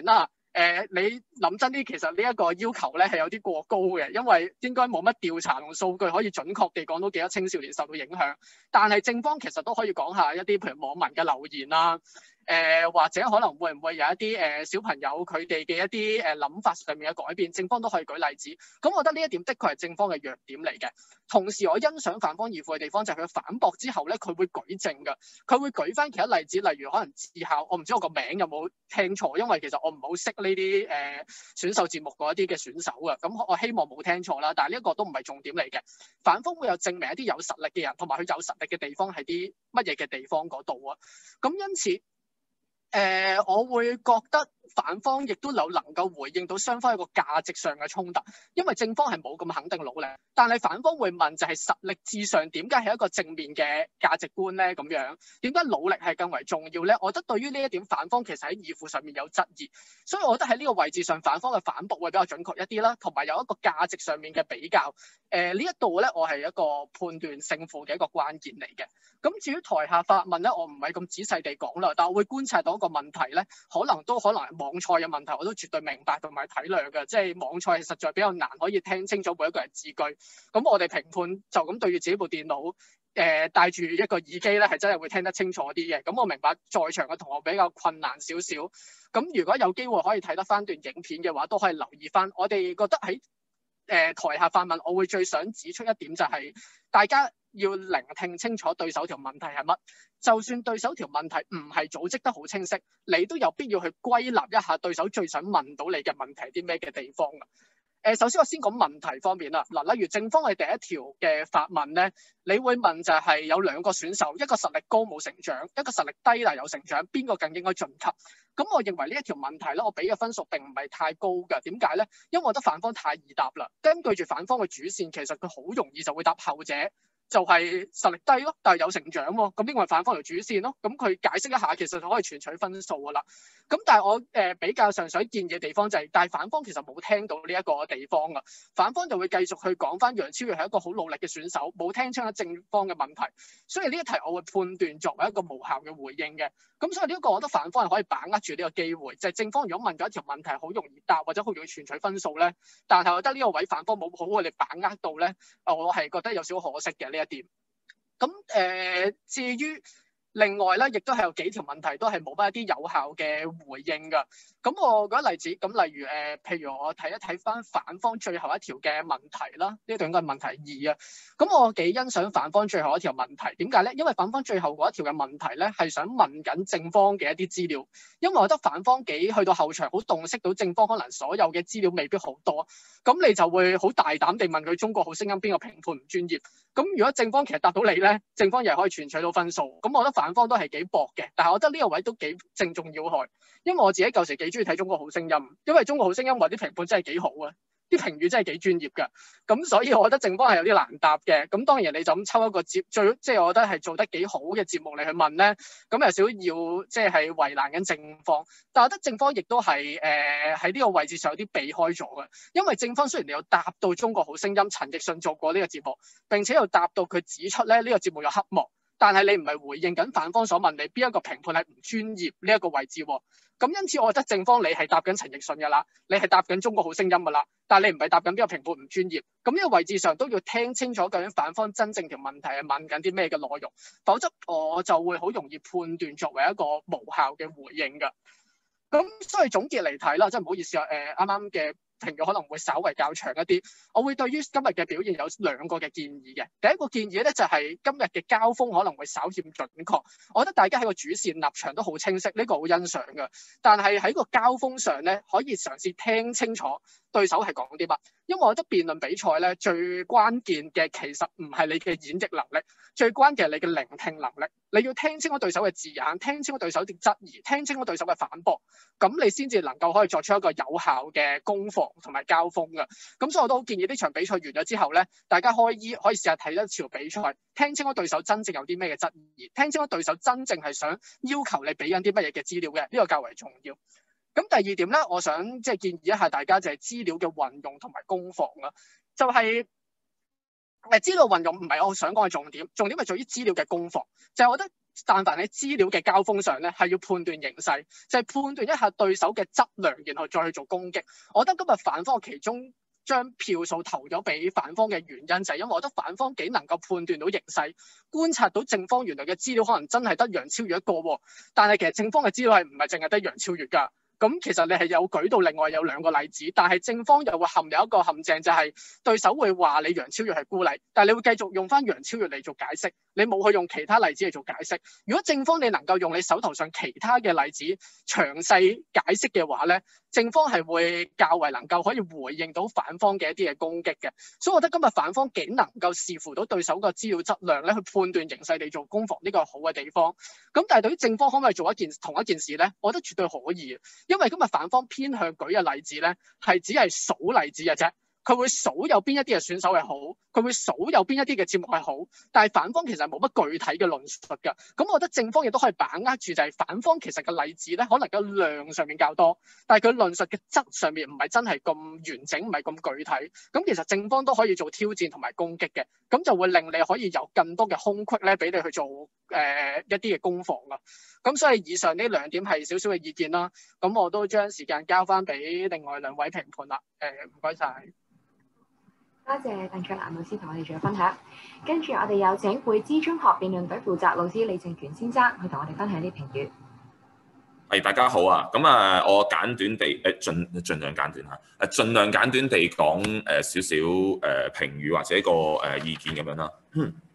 G: 誒，你諗真啲，其實呢一個要求咧係有啲過高嘅，因為應該冇乜調查同數據可以準確地講到幾多青少年受到影響。但係正方其實都可以講下一啲譬如網民嘅留言啦，誒、呃、或者可能會唔會有一啲誒、呃、小朋友佢哋嘅一啲誒諗法上面嘅改變，正方都可以舉例子。咁我覺得呢一點的確係正方嘅弱點嚟嘅。同時我欣賞反方義父嘅地方就係佢反駁之後咧，佢會舉證㗎，佢會舉翻其他例子，例如可能自校，我唔知我個名有冇聽錯，因為其實我唔好識呢啲誒選秀節目嗰一啲嘅選手㗎，咁我希望冇聽錯啦。但係呢一個都唔係重點嚟嘅，反方會有證明一啲有實力嘅人，同埋佢有實力嘅地方係啲乜嘢嘅地方嗰度啊。咁因此，誒、呃、我會覺得反方亦都有能夠回應到雙方一個價值上嘅衝突，因為正方係冇咁肯定努力，但係反方會問就係實力至上點解係一個正面嘅價值觀咧？咁樣點解努力係更為重要咧？我覺得對於呢一點反方其實喺義父上面有質疑，所以我覺得喺呢個位置上反方嘅反駁會比較準確一啲啦，同埋有一個價值上面嘅比較。誒、呃、呢一度咧，我係一個判斷勝負嘅一個關鍵嚟嘅。咁至於台下發問咧，我唔係咁仔細地講啦，但我會觀察到一個問題咧，可能都可能係網賽嘅問題，我都絕對明白同埋體諒嘅，即係網賽實在比較難可以聽清楚每一個人字句。咁我哋評判就咁對住自己部電腦，誒、呃、戴住一個耳機咧，係真係會聽得清楚啲嘅。咁我明白在場嘅同學比較困難少少。咁如果有機會可以睇得翻段影片嘅話，都可以留意翻。我哋覺得喺誒、呃、台下發問，我會最想指出一點就係、是、大家要聆聽清楚對手條問題係乜。就算對手條問題唔係組織得好清晰，你都有必要去歸納一下對手最想問到你嘅問題係啲咩嘅地方㗎。誒，首先我先講問題方面啦。嗱，例如正方係第一條嘅發問咧，你會問就係有兩個選手，一個實力高冇成長，一個實力低但有成長，邊個更應該晉級？咁我認為呢一條問題咧，我俾嘅分數並唔係太高㗎。點解咧？因為我覺得反方太易答啦。根據住反方嘅主線，其實佢好容易就會答後者。就係實力低咯，但係有成長喎，咁呢個係反方條主線咯。咁佢解釋一下，其實就可以全取分數噶啦。咁但係我誒、呃、比較上想建議嘅地方就係、是，但係反方其實冇聽到呢一個地方噶，反方就會繼續去講翻楊超越係一個好努力嘅選手，冇聽清咗正方嘅問題，所以呢一題我會判斷作為一個無效嘅回應嘅。咁所以呢一個我覺得反方係可以把握住呢個機會，就係、是、正方如果問咗一條問題好容易答或者好容易全取分數咧，但係我覺得呢個位反方冇好好地把握到咧，我係覺得有少可惜嘅呢一點。咁誒、呃，至於另外咧，亦都係有幾條問題都係冇乜一啲有效嘅回應㗎。咁我舉例子，咁例如誒、呃，譬如我睇一睇翻反方最後一條嘅問題啦，呢度應該係問題二啊。咁我幾欣賞反方最後一條問題，點解咧？因為反方最後嗰一條嘅問題咧，係想問緊正方嘅一啲資料，因為我覺得反方幾去到後場好洞悉到正方可能所有嘅資料未必好多，咁你就會好大膽地問佢中國好聲音邊個評判唔專業。咁如果正方其實答到你咧，正方又可以全取到分數。咁我覺得反方都係幾薄嘅，但係我覺得呢個位都幾正中要害，因為我自己舊時幾中意睇中國好聲音，因為中國好聲音或啲評判真係幾好啊，啲評語真係幾專業㗎。咁所以我覺得正方係有啲難答嘅。咁當然你就咁抽一個節最即係我覺得係做得幾好嘅節目嚟去問咧，咁有少少要即係為難緊正方。但係我覺得正方亦都係誒喺呢個位置上有啲避開咗嘅，因為正方雖然你有答到中國好聲音陳奕迅做過呢個節目，並且又答到佢指出咧呢個節目有黑幕。但係你唔係回應緊反方所問你邊一個評判係唔專業呢一個位置喎，咁因此我覺得正方你係答緊陳奕迅㗎啦，你係答緊中國好聲音㗎啦，但係你唔係答緊邊個評判唔專業，咁呢個位置上都要聽清楚究竟反方真正條問題係問緊啲咩嘅內容，否則我就會好容易判斷作為一個無效嘅回應㗎。咁所以總結嚟睇啦，真係唔好意思啊，誒啱啱嘅評語可能會稍為較長一啲，我會對於今日嘅表現有兩個嘅建議嘅。第一個建議咧就係、是、今日嘅交鋒可能會稍欠準確，我覺得大家喺個主線立場都好清晰，呢、這個好欣賞嘅。但係喺個交鋒上咧，可以嘗試聽清楚對手係講啲乜，因為我覺得辯論比賽咧最關鍵嘅其實唔係你嘅演繹能力，最關鍵係你嘅聆聽能力。你要聽清楚對手嘅字眼，聽清楚對手嘅質疑，聽清楚對手嘅反駁，咁你先至能夠可以作出一個有效嘅攻防同埋交鋒嘅。咁所以我都好建議呢場比賽完咗之後咧，大家可以可以試下睇一場比賽，聽清楚對手真正有啲咩嘅質疑，聽清楚對手真正係想要求你俾緊啲乜嘢嘅資料嘅，呢、這個較為重要。咁第二點咧，我想即係建議一下大家就係資料嘅運用同埋攻防啦，就係、是。 誒資料運用唔係我想講嘅重點，重點係在於資料嘅攻防。就係、我覺得，但凡喺資料嘅交鋒上咧，係要判斷形勢，就係、判斷一下對手嘅質量，然後再去做攻擊。我覺得今日反方其中將票數投咗俾反方嘅原因，就係因為我覺得反方幾能夠判斷到形勢，觀察到正方原來嘅資料可能真係得楊超越一個喎，但係其實正方嘅資料係唔係淨係得楊超越㗎。咁其實你係有舉到另外有兩個例子，但係正方又會陷有一個陷阱，就係對手會話你楊超越係孤例，但係你會繼續用翻楊超越嚟做解釋，你冇去用其他例子嚟做解釋。如果正方你能夠用你手頭上其他嘅例子詳細解釋嘅話咧，正方係會較為能夠可以回應到反方嘅一啲嘅攻擊嘅。所以我覺得今日反方幾能夠視乎到對手個資料質量咧，去判斷形勢嚟做攻防呢個好嘅地方。咁但係對於正方可唔可以做一件同一件事咧？我覺得絕對可以。因為今日反方偏向舉嘅例子咧，係只係數例子嘅啫。佢會數有邊一啲嘅選手係好，佢會數有邊一啲嘅節目係好，但係反方其實冇乜具體嘅論述㗎。咁我覺得正方亦都可以把握住，就係反方其實嘅例子咧，可能個量上面較多，但係佢論述嘅質上面唔係真係咁完整，唔係咁具體。咁其實正方都可以做挑戰同埋攻擊嘅，咁就會令你可以有更多嘅空隙咧，俾你去做誒、呃、一啲嘅攻防啦。咁所以以上呢兩點係少少嘅意見啦。咁我都將時間交翻俾另外兩位評判啦。誒，唔該晒。
A: 多謝鄧卓蘭老師同我哋做分享，跟住我哋有請匯知中學辯論隊負責老師李正權先生去同我哋分享啲評語。
F: 係大家好啊，咁啊，我簡短地誒盡盡量簡短嚇，誒盡量簡短地講誒少少誒評語或者一個誒意見咁樣啦。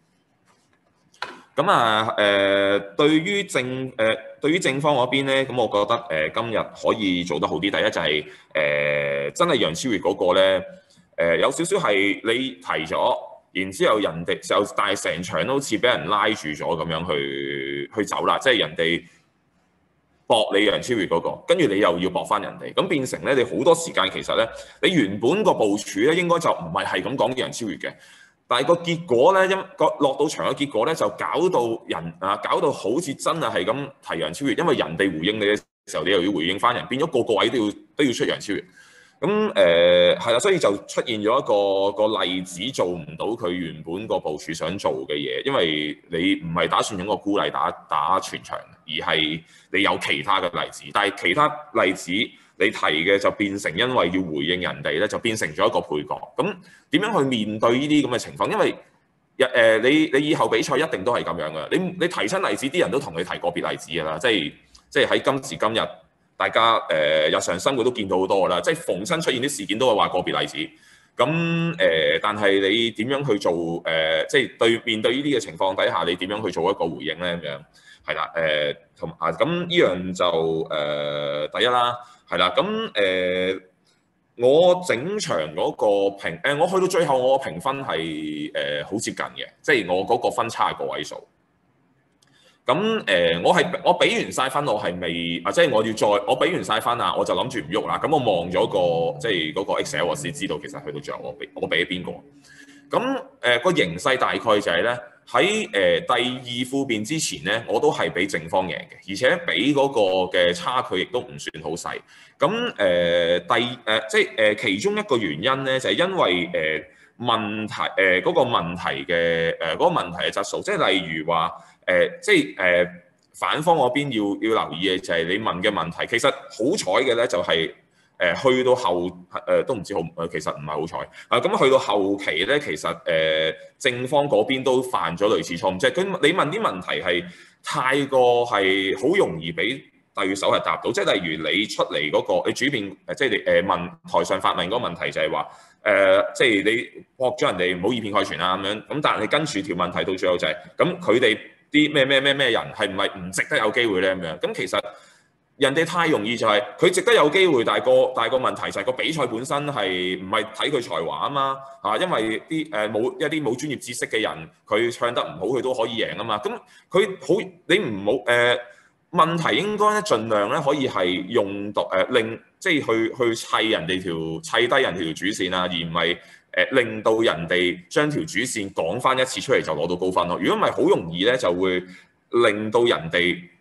F: 咁啊誒，對於正誒、呃、對於正方嗰邊咧，咁我覺得誒、呃、今日可以做得好啲。第一就係、是、誒、呃、真係楊超越嗰個咧。誒、呃、有少少係你提咗，然之後人哋就但係成場都好似俾人拉住咗咁樣去去走啦，即係人哋駁你楊超越嗰、那個，跟住你又要駁翻人哋，咁變成咧你好多時間其實咧，你原本個部署咧應該就唔係係咁講楊超越嘅，但係個結果咧因個落到場嘅結果咧就搞到人啊搞到好似真係係咁提楊超越，因為人哋回應你嘅時候，你又要回應翻人，變咗個個位都要都要出楊超越。咁誒係啦，所以就出現咗一個一個例子，做唔到佢原本個部署想做嘅嘢，因為你唔係打算用個孤例打打全場，而係你有其他嘅例子，但係其他例子你提嘅就變成因為要回應人哋咧，就變成咗一個配角。咁點樣去面對呢啲咁嘅情況？因為日誒、呃、你你以後比賽一定都係咁樣嘅，你你提親例子，啲人都同你提個別例子㗎啦，即係即係喺今時今日。大家誒、呃、日常生活都見到好多啦，即係逢親出現啲事件都係話個別例子。咁誒、呃，但係你點樣去做誒、呃？即係對面對呢啲嘅情況底下，你點樣去做一個回應咧？咁樣係啦，誒同啊，咁呢樣就誒、呃、第一啦，係啦。咁誒、呃，我整場嗰個評誒、呃，我去到最後我個評分係誒好接近嘅，即係我嗰個分差個位數。咁誒、呃，我係我俾完晒分，我係未啊，即係我要再我俾完晒分啊，我就諗住唔喐啦。咁我望咗個即係嗰個 Excel，我先知道其實去到最後我俾我俾咗邊個。咁誒個形勢大概就係咧喺誒第二副辯之前咧，我都係俾正方贏嘅，而且俾嗰個嘅差距亦都唔算好細。咁誒、呃、第誒、呃、即係誒、呃、其中一個原因咧，就係、是、因為誒、呃、問題誒嗰、呃那個問題嘅誒嗰個問題嘅質素，即係例如話。誒、呃、即係誒、呃、反方嗰邊要要留意嘅就係你問嘅問題，其實好彩嘅咧就係、是、誒、呃、去到後誒、呃、都唔知好誒，其實唔係好彩啊！咁去到後期咧，其實誒、呃、正方嗰邊都犯咗類似錯誤，即係佢你問啲問題係太過係好容易俾對手係答到，即係例如你出嚟嗰、那個你主辯誒即係你誒問台上發問嗰個問題就係話誒即係你駁咗人哋唔好以偏概全啊咁樣，咁但係你跟住條問題到最後就係咁佢哋。啲咩咩咩咩人係唔係唔值得有機會咧咁樣？咁其實人哋太容易就係、是、佢值得有機會，但係個但係個問題就係個比賽本身係唔係睇佢才華啊嘛啊，因為啲誒冇一啲冇專業知識嘅人，佢唱得唔好，佢都可以贏啊嘛。咁佢好你唔好誒問題應該咧，盡量咧可以係用到誒、呃、令即係去去砌人哋條砌低人條主線啊，而唔係。誒令到人哋將條主線講翻一次出嚟就攞到高分咯。如果唔係好容易咧，就會令到人哋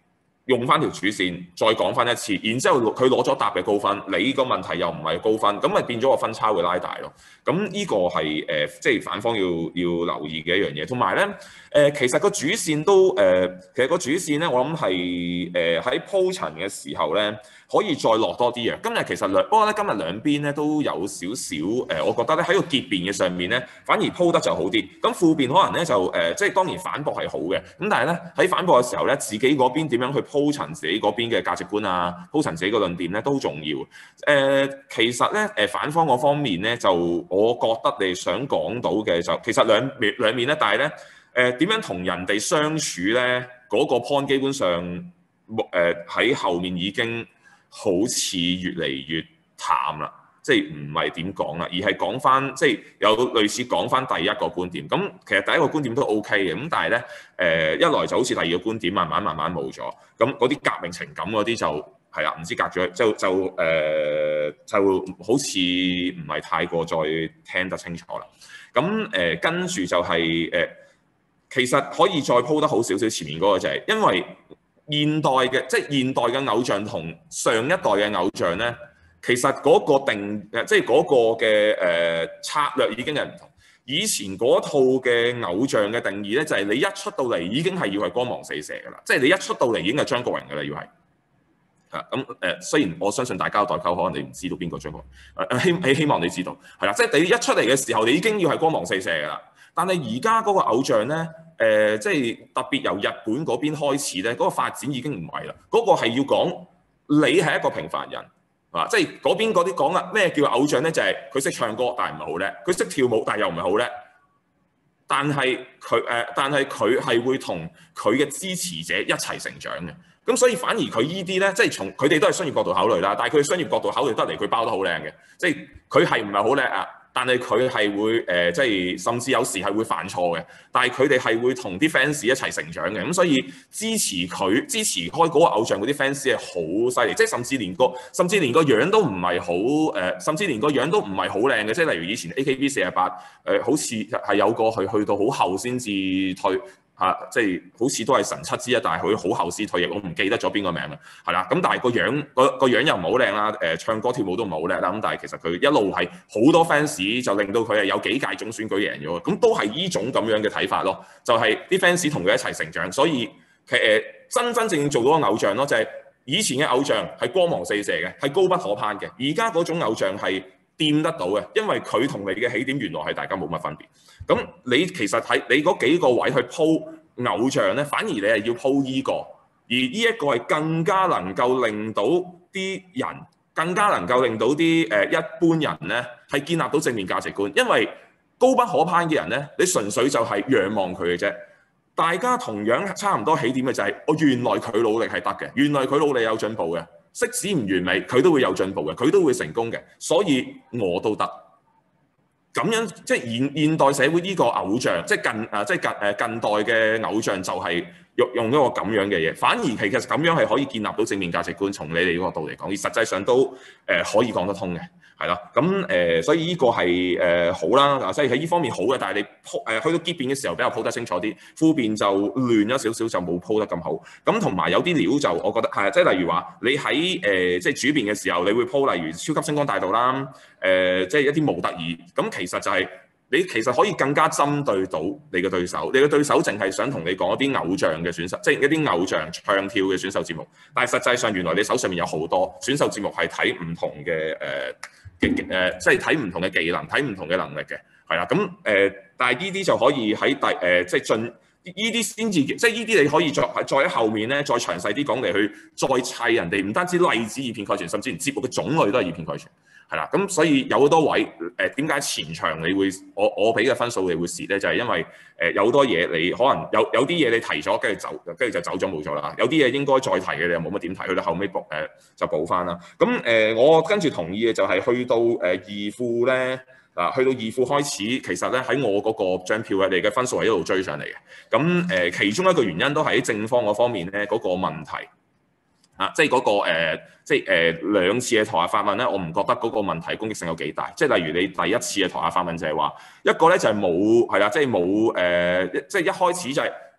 F: 用翻條主線再講翻一次，然之後佢攞咗答嘅高分，你個問題又唔係高分，咁咪變咗個分差會拉大咯。咁呢個係誒、呃、即係反方要要留意嘅一樣嘢。同埋咧誒，其實個主線都誒、呃，其實個主線咧，我諗係誒喺鋪陳嘅時候咧，可以再落多啲嘅。今日其實兩不過咧，今日兩邊咧都有少少誒，我覺得咧喺個結辯嘅上面咧，反而鋪得就好啲。咁副辯可能咧就誒、呃，即係當然反駁係好嘅，咁但係咧喺反駁嘅時候咧，自己嗰邊點樣去鋪陳自己嗰邊嘅價值觀啊，鋪陳自己個論點咧都重要。誒、呃，其實咧誒反方嗰方面咧，就我覺得你想講到嘅就其實兩面兩面咧，但係咧誒點樣同人哋相處咧，嗰、那個 point 基本上誒喺、呃、後面已經好似越嚟越淡啦。即係唔係點講啦，而係講翻即係有類似講翻第一個觀點。咁其實第一個觀點都 OK 嘅，咁但係咧誒一來就好似第二個觀點慢慢慢慢冇咗。咁嗰啲革命情感嗰啲就係啦，唔知隔咗就就誒、呃、就好似唔係太過再聽得清楚啦。咁誒跟住就係、是、誒、呃、其實可以再鋪得好少少。前面嗰個就係因為現代嘅即係現代嘅偶像同上一代嘅偶像咧。其實嗰個定誒，即係嗰個嘅誒、呃、策略已經係唔同。以前嗰套嘅偶像嘅定義咧，就係、是、你一出到嚟已經係要係光芒四射㗎啦，即係你一出到嚟已經係張國榮㗎啦，要係嚇咁誒。雖然我相信大家代溝，可能你唔知道邊個張國榮，誒、呃、希希望你知道係啦，即係你一出嚟嘅時候，你已經要係光芒四射㗎啦。但係而家嗰個偶像咧，誒、呃、即係特別由日本嗰邊開始咧，嗰、那個發展已經唔係啦。嗰、那個係要講你係一個平凡人。啊！即係嗰邊嗰啲講啊，咩叫偶像咧？就係佢識唱歌，但係唔係好叻；佢識跳舞，但係又唔係好叻。但係佢誒，但係佢係會同佢嘅支持者一齊成長嘅。咁所以反而佢依啲咧，即係從佢哋都係商業角度考慮啦。但係佢商業角度考慮得嚟，佢包得好靚嘅。即係佢係唔係好叻啊？但係佢係會誒、呃，即係甚至有時係會犯錯嘅。但係佢哋係會同啲 fans 一齊成長嘅。咁所以支持佢、支持開嗰個偶像嗰啲 fans 係好犀利。即係甚至連個甚至連個樣都唔係好誒，甚至連個樣都唔係好靚嘅。即係例如以前 A K B 四十八誒，好似係有個佢去到好後先至退。嚇、啊，即係好似都係神七之一，但係佢好後先退役，我唔記得咗邊個名啦，係啦。咁但係個樣個個樣又唔係好靚啦，誒、呃、唱歌跳舞都唔係好叻啦。咁但係其實佢一路係好多 fans 就令到佢係有幾屆總選舉贏咗，咁都係呢種咁樣嘅睇法咯。就係、是、啲 fans 同佢一齊成長，所以其實真真正正做到個偶像咯，就係、是、以前嘅偶像係光芒四射嘅，係高不可攀嘅。而家嗰種偶像係掂得到嘅，因為佢同你嘅起點原來係大家冇乜分別。咁你其實喺你嗰幾個位去鋪偶像咧，反而你係要鋪依、這個，而呢一個係更加能夠令到啲人，更加能夠令到啲誒、呃、一般人咧係建立到正面價值觀。因為高不可攀嘅人咧，你純粹就係仰望佢嘅啫。大家同樣差唔多起點嘅就係、是，我原來佢努力係得嘅，原來佢努力有進步嘅，即使唔完美，佢都會有進步嘅，佢都會成功嘅，所以我都得。咁樣即係現現代社會呢個偶像，即係近啊，即係近誒近代嘅偶像就係用用一個咁樣嘅嘢，反而其實咁樣係可以建立到正面價值觀。從你哋嗰個角度嚟講，而實際上都誒、呃、可以講得通嘅，係啦。咁誒、呃，所以呢個係誒、呃、好啦，所以喺呢方面好嘅。但係你鋪誒、呃、去到結辯嘅時候比較鋪得清楚啲，副辯就亂咗少少，就冇鋪得咁好。咁同埋有啲料就我覺得係，即係例如話你喺誒、呃、即係主辯嘅時候，你會鋪例如超級星光大道啦，誒、呃、即係一啲模特兒。咁其實就係、是。你其實可以更加針對到你嘅對手，你嘅對手淨係想同你講一啲偶像嘅選手，即係一啲偶像唱跳嘅選秀節目。但係實際上原來你手上面有好多選秀節目係睇唔同嘅誒嘅誒，即係睇唔同嘅技能，睇唔同嘅能力嘅，係啦。咁誒、呃，但係呢啲就可以喺第誒，即係進呢啲先至，即係呢啲你可以再再喺後面咧，再詳細啲講嚟去再砌人哋，唔單止例子以偏概全，甚至連節目嘅種類都係以偏概全。係啦，咁所以有好多位誒點解前場你會我我俾嘅分數你會蝕咧？就係、是、因為誒、呃、有好多嘢你可能有有啲嘢你提咗，跟住走，跟住就走咗冇咗啦。有啲嘢應該再提嘅，你又冇乜點提，去到後尾補誒就補翻啦。咁誒、呃、我跟住同意嘅就係去到誒二副咧嗱，去到二副開始，其實咧喺我嗰個張票咧，你嘅分數係一路追上嚟嘅。咁誒、呃、其中一個原因都係喺正方嗰方面咧嗰、那個問題。啊，即係嗰、那個、呃、即係誒、呃、兩次嘅台下發問咧，我唔覺得嗰個問題攻擊性有幾大。即係例如你第一次嘅台下發問就係話，一個咧就係冇係啦，即係冇誒，即係一開始就係、是、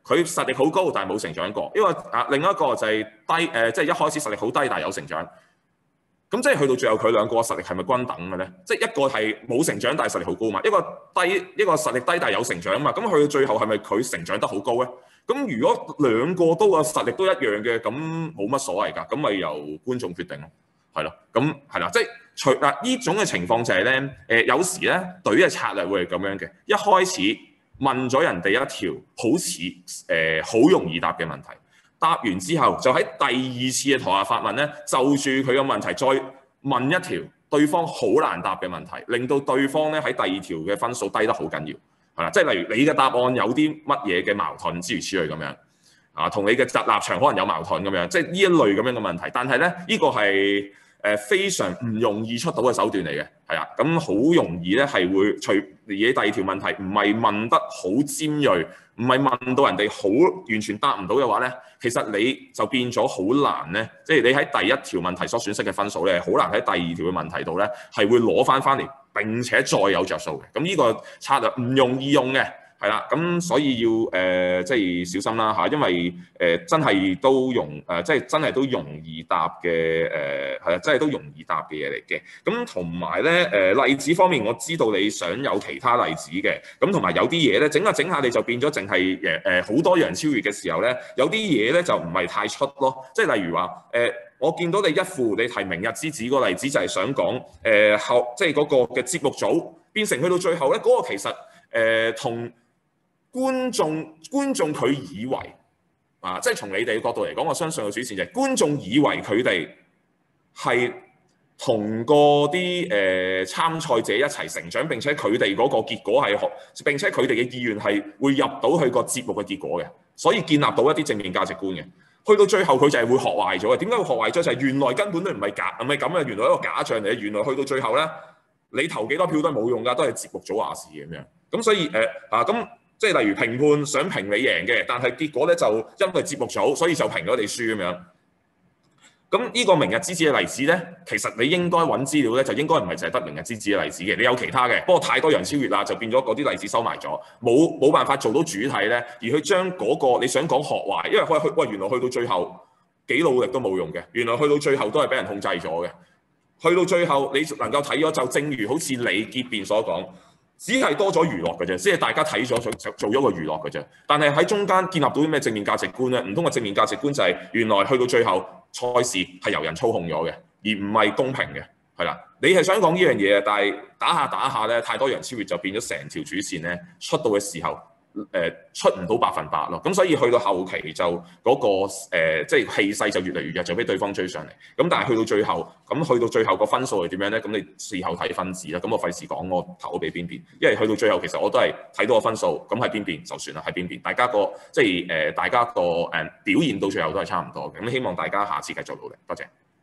F: 佢實力好高，但係冇成長過。因為啊，另一個就係低誒，即、呃、係、就是、一開始實力好低，但係有成長。咁即係去到最後，佢兩個實力係咪均等嘅咧？即係一個係冇成長，但係實力好高嘛；一個低，一個實力低，但係有成長嘛。咁去到最後係咪佢成長得好高咧？咁如果兩個都個實力都一樣嘅，咁冇乜所謂㗎。咁咪由觀眾決定咯，係咯。咁係啦，即係除嗱呢種嘅情況就係、是、咧，誒、呃、有時咧隊嘅策略會係咁樣嘅，一開始。問咗人哋一條好似誒好容易答嘅問題，答完之後就喺第二次嘅台下發問咧，就住佢嘅問題再問一條對方好難答嘅問題，令到對方咧喺第二條嘅分數低得好緊要，係啦，即係例如你嘅答案有啲乜嘢嘅矛盾諸如此類咁樣，啊，同你嘅立場可能有矛盾咁樣，即係呢一類咁樣嘅問題，但係咧呢、呢個係。誒非常唔容易出到嘅手段嚟嘅，係啊，咁好容易咧係會除而第二條問題唔係問得好尖鋭，唔係問到人哋好完全答唔到嘅話咧，其實你就變咗好難咧，即係你喺第一條問題所損失嘅分數咧，好難喺第二條嘅問題度咧係會攞翻翻嚟，並且再有着數嘅。咁呢個策略唔容易用嘅。係啦，咁所以要誒、呃、即係小心啦嚇，因為誒、呃、真係都容誒、呃，即係真係都容易答嘅誒，係、呃、啊，真係都容易答嘅嘢嚟嘅。咁同埋咧誒例子方面，我知道你想有其他例子嘅，咁同埋有啲嘢咧整下整下你就變咗淨係誒誒好多樣超越嘅時候咧，有啲嘢咧就唔係太出咯。即係例如話誒、呃，我見到你一副你提明日之子個例子就係想講誒後，即係嗰個嘅節目組變成去到最後咧，嗰、那個其實誒同。呃觀眾觀眾佢以為啊，即係從你哋嘅角度嚟講，我相信個主線就係觀眾以為佢哋係同個啲誒參賽者一齊成長，並且佢哋嗰個結果係學，並且佢哋嘅意願係會入到去個節目嘅結果嘅，所以建立到一啲正面價值觀嘅。去到最後佢就係會學壞咗嘅。點解會學壞咗？就係、是、原來根本都唔係假，唔係咁嘅，原來一個假象嚟嘅。原來去到最後咧，你投幾多票都係冇用㗎，都係節目組話事嘅咁樣。咁所以誒、呃、啊咁。即係例如評判想評你贏嘅，但係結果咧就因為節目組，所以就評咗你輸咁樣。咁呢個明日之子嘅例子咧，其實你應該揾資料咧，就應該唔係淨係得明日之子嘅例子嘅，你有其他嘅。不過太多人超越啦，就變咗嗰啲例子收埋咗，冇冇辦法做到主題咧，而去將嗰個你想講學壞，因為去去喂原來去到最後幾努力都冇用嘅，原來去到最後都係俾人控制咗嘅。去到最後你能夠睇咗，就正如好似你結辯所講。只係多咗娛樂嘅啫，即係大家睇咗做做咗個娛樂嘅啫。但係喺中間建立到啲咩正面價值觀咧？唔通個正面價值觀就係原來去到最後賽事係由人操控咗嘅，而唔係公平嘅，係啦。你係想講呢樣嘢，但係打下打下咧，太多人超越就變咗成條主線咧出到嘅時候。誒、呃、出唔到百分百咯，咁所以去到後期就嗰、那個、呃、即係氣勢就越嚟越弱，就俾對方追上嚟。咁但係去到最後，咁去到最後個分數係點樣咧？咁你事後睇分子啦。咁我費事講我投俾邊邊，因為去到最後其實我都係睇到個分數，咁喺邊邊就算啦，喺邊邊大家個即係誒、呃、大家個誒、呃、表現到最後都係差唔多嘅。咁希望大家下次繼續努力，多謝。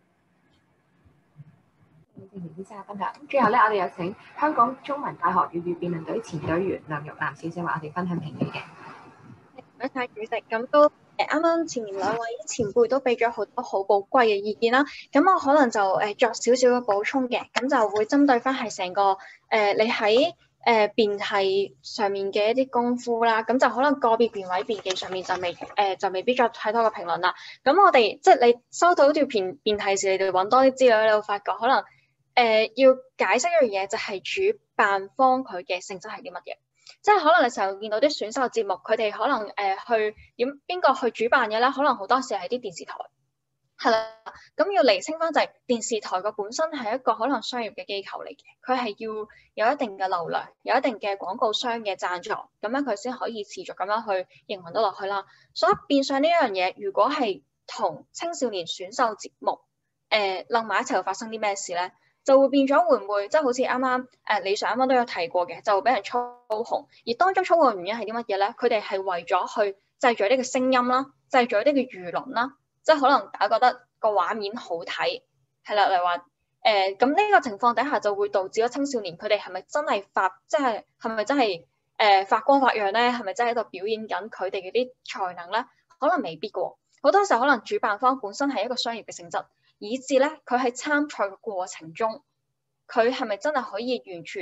A: 先生嘅分享。最後咧，我哋有請香港中文大學粵語辯論隊前隊員梁玉蘭小姐為我哋分享評語嘅。
L: 唔該晒主席，咁都誒啱啱前面兩位前輩都俾咗好多好寶貴嘅意見啦。咁我可能就誒作少少嘅補充嘅，咁就會針對翻係成個誒、呃、你喺誒辯題上面嘅一啲功夫啦。咁就可能個別辯位辯技上面就未誒、呃、就未必作太多嘅評論啦。咁我哋即係你收到條辯辯題時，你哋揾多啲資料，你會發覺可能。誒、呃、要解釋一樣嘢，就係主辦方佢嘅性質係啲乜嘢？即係可能你成日見到啲選秀節目，佢哋可能誒、呃、去點邊個去主辦嘅咧？可能好多時係啲電視台，係啦。咁要釐清翻就係電視台個本身係一個可能商業嘅機構嚟嘅，佢係要有一定嘅流量，有一定嘅廣告商嘅贊助，咁樣佢先可以持續咁樣去營運得落去啦。所以變相呢一樣嘢，如果係同青少年選秀節目誒攬埋一齊，會發生啲咩事咧？就會變咗會唔會即係、就是、好似啱啱誒李 Sir啱啱都有提過嘅，就會俾人操控。而當中操控嘅原因係啲乜嘢咧？佢哋係為咗去製造呢個聲音啦，製造呢個輿論啦，即係可能大家覺得個畫面好睇，係啦，例如話誒咁呢個情況底下就會導致咗青少年佢哋係咪真係發即係係咪真係誒、呃、發光發揚咧？係咪真係喺度表演緊佢哋嘅啲才能咧？可能未必嘅，好多時候可能主辦方本身係一個商業嘅性質。以至咧，佢喺參賽嘅過程中，佢係咪真係可以完全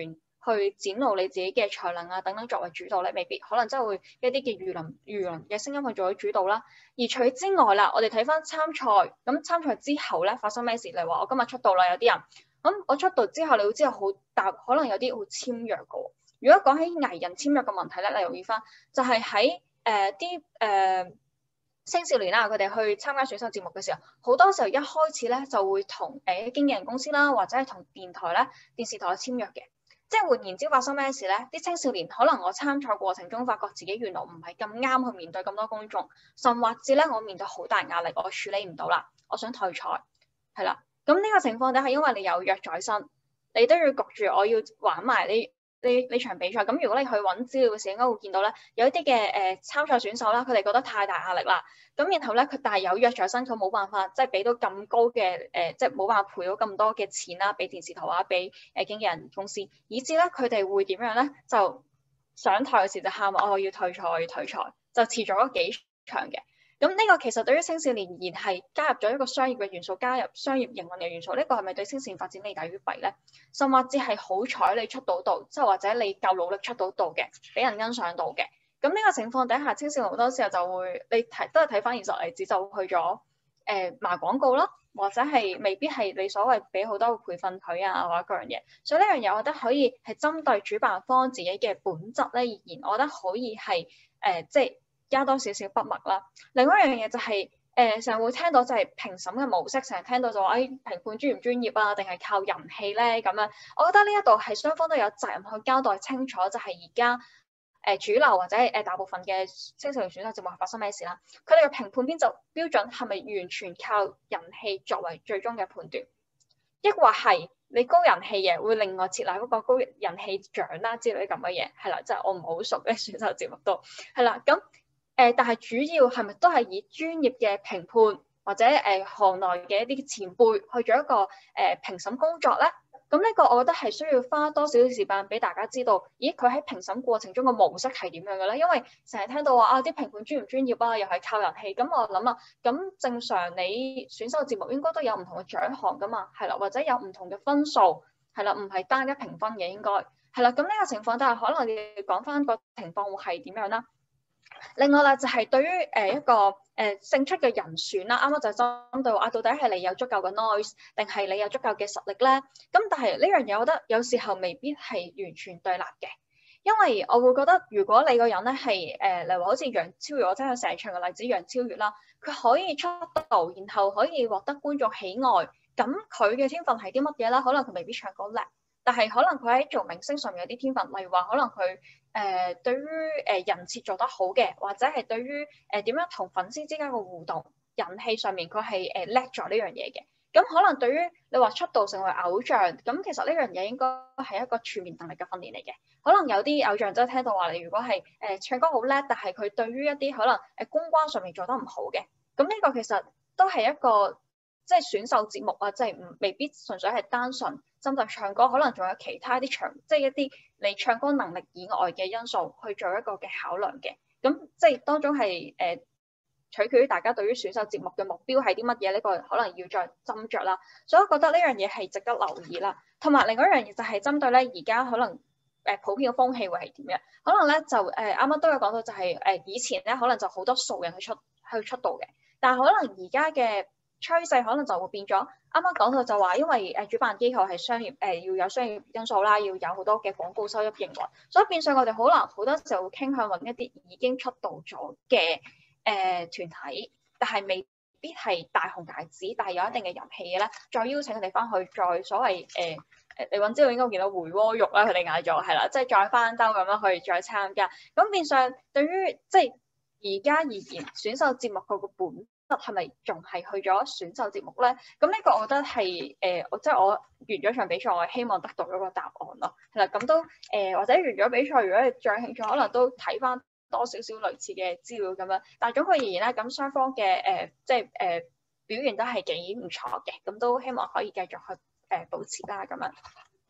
L: 去展露你自己嘅才能啊等等作為主導咧，未必可能真係會一啲嘅輿論輿論嘅聲音去做咗主導啦。而除此之外啦，我哋睇翻參賽，咁參賽之後咧發生咩事？例如話我今日出道啦，有啲人咁我出道之後，你會知道好大可能有啲會簽約嘅喎。如果講起藝人簽約嘅問題咧，你留意翻就係喺誒啲誒青少年啦，佢哋去參加選秀節目嘅時候，好多時候一開始咧就會同誒、呃、經紀人公司啦，或者係同電台咧、電視台簽約嘅。即係換言之，發生咩事咧？啲青少年可能我參賽過程中發覺自己原來唔係咁啱去面對咁多公眾，甚或至咧我面對好大壓力，我處理唔到啦，我想退賽，係啦。咁呢個情況底下，因為你有約在身，你都要焗住我要玩埋呢呢呢場比賽。咁如果你去揾資料嘅時候，應該會見到咧，有一啲嘅誒參賽選手啦，佢哋覺得太大壓力啦。咁然後咧，佢但係有約在身，佢冇辦法即係俾到咁高嘅誒、呃，即係冇辦法賠到咁多嘅錢啦，俾電視台啊，俾誒經紀人公司，以至咧佢哋會點樣咧？就上台嘅時就喊話，我要退賽，我要退賽，就遲咗幾場嘅。咁呢個其實對於青少年而言係加入咗一個商業嘅元素，加入商業營運嘅元素，呢、這個係咪對青少年發展利大於弊咧？甚或至係好彩你出到道，即係或者你夠努力出到道嘅，俾人欣賞到嘅。咁呢個情況底下，青少年好多時候就會你睇都係睇翻現實例子，就去咗誒、呃、賣廣告啦，或者係未必係你所謂俾好多培訓佢啊或者嗰樣嘢。所以呢樣嘢，我覺得可以係針對主辦方自己嘅本質咧而言，我覺得可以係誒、呃、即係。加多少少筆墨啦。另外一樣嘢就係、是、誒，成、呃、日會聽到就係評審嘅模式，成日聽到就話誒、哎、評判專唔專業啊，定係靠人氣咧咁樣。我覺得呢一度係雙方都有責任去交代清楚，就係而家誒主流或者誒、呃、大部分嘅青少年選秀節目發生咩事啦。佢哋嘅評判邊就標準係咪完全靠人氣作為最終嘅判斷，抑或係你高人氣嘅會另外設立嗰個高人氣獎啦之類咁嘅嘢？係啦，即、就、係、是、我唔係好熟嘅選秀節目都係啦咁。誒、呃，但係主要係咪都係以專業嘅評判或者誒、呃、行內嘅一啲前輩去做一個誒、呃、評審工作咧？咁呢個我覺得係需要花多少少時間俾大家知道，咦佢喺評審過程中嘅模式係點樣嘅咧？因為成日聽到話啊啲評判專唔專業啊，又係靠人氣，咁我諗啊，咁正常你選秀節目應該都有唔同嘅獎項噶嘛，係啦，或者有唔同嘅分數，係啦，唔係單一評分嘅應該係啦。咁呢個情況，但係可能你講翻個情況會係點樣啦？另外啦，就係、是、對於誒一個誒勝出嘅人選啦，啱啱就針對話啊，到底係你有足夠嘅 noise， 定係你有足夠嘅實力咧？咁但係呢樣嘢，我覺得有時候未必係完全對立嘅，因為我會覺得如果你個人咧係誒，例如好似楊超越，我真係成場嘅例子，楊超越啦，佢可以出道，然後可以獲得觀眾喜愛，咁佢嘅天分係啲乜嘢啦？可能佢未必唱歌叻。但係可能佢喺做明星上面有啲天分，例如話可能佢誒、呃、對於誒、呃、人設做得好嘅，或者係對於誒點樣同粉絲之間嘅互動、人氣上面佢係誒叻咗呢樣嘢嘅。咁可能對於你話出道成為偶像，咁其實呢樣嘢應該係一個全面能力嘅訓練嚟嘅。可能有啲偶像真係聽到話你如果係誒、呃、唱歌好叻，但係佢對於一啲可能誒公關上面做得唔好嘅，咁呢個其實都係一個即係選秀節目啊，即係唔未必純粹係單純針對唱歌，可能仲有其他啲唱，即係一啲你唱歌能力以外嘅因素去做一個嘅考量嘅。咁即係當中係誒、呃、取決於大家對於選秀節目嘅目標係啲乜嘢，呢個可能要再斟酌啦。所以我覺得呢樣嘢係值得留意啦。同埋另外一樣嘢就係針對咧而家可能誒普遍嘅風氣會係點樣？可能咧就誒啱啱都有講到就係、是、誒以前咧可能就好多素人去出去出道嘅，但係可能而家嘅趨勢可能就會變咗。啱啱講到就話，因為誒主辦機構係商業誒、呃、要有商業因素啦，要有好多嘅廣告收入營運，所以變相我哋可能好多時候會傾向揾一啲已經出道咗嘅誒團體，但係未必係大紅大紫，但係有一定嘅人氣嘅咧，再邀請佢哋翻去，再所謂誒誒、呃、你揾資料應該會見到回鍋肉啦，佢哋嗌咗係啦，即係再翻兜咁樣去再參加，咁變相對於即係而家而言選秀節目佢個本係咪仲係去咗選秀節目咧？咁呢個我覺得係誒，呃、即係我完咗場比賽，我希望得到一個答案咯。係啦，咁都誒、呃，或者完咗比賽，如果你再興趣，可能都睇翻多少少類似嘅資料咁樣。但係總括而言咧，咁雙方嘅誒、呃，即係誒、呃、表現都係幾唔錯嘅，咁都希望可以繼續去誒、呃、保持啦咁樣。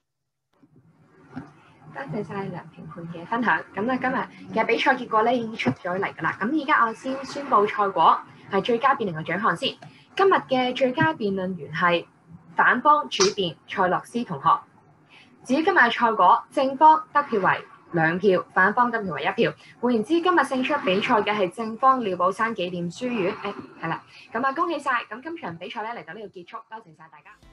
A: 多謝晒梁評判嘅分享。咁咧今日嘅比賽結果咧已經出咗嚟㗎啦。咁而家我先宣佈賽果。係最佳辯論嘅獎項先。今日嘅最佳辯論員係反方主辯蔡樂思同學， 至於今日嘅賽果，正方得票為兩票，反方得票為一票。換言之，今日勝出比賽嘅係正方廖寶山紀念書院。誒係啦，咁啊恭喜晒！咁今場比賽咧嚟到呢度結束，多謝晒大家。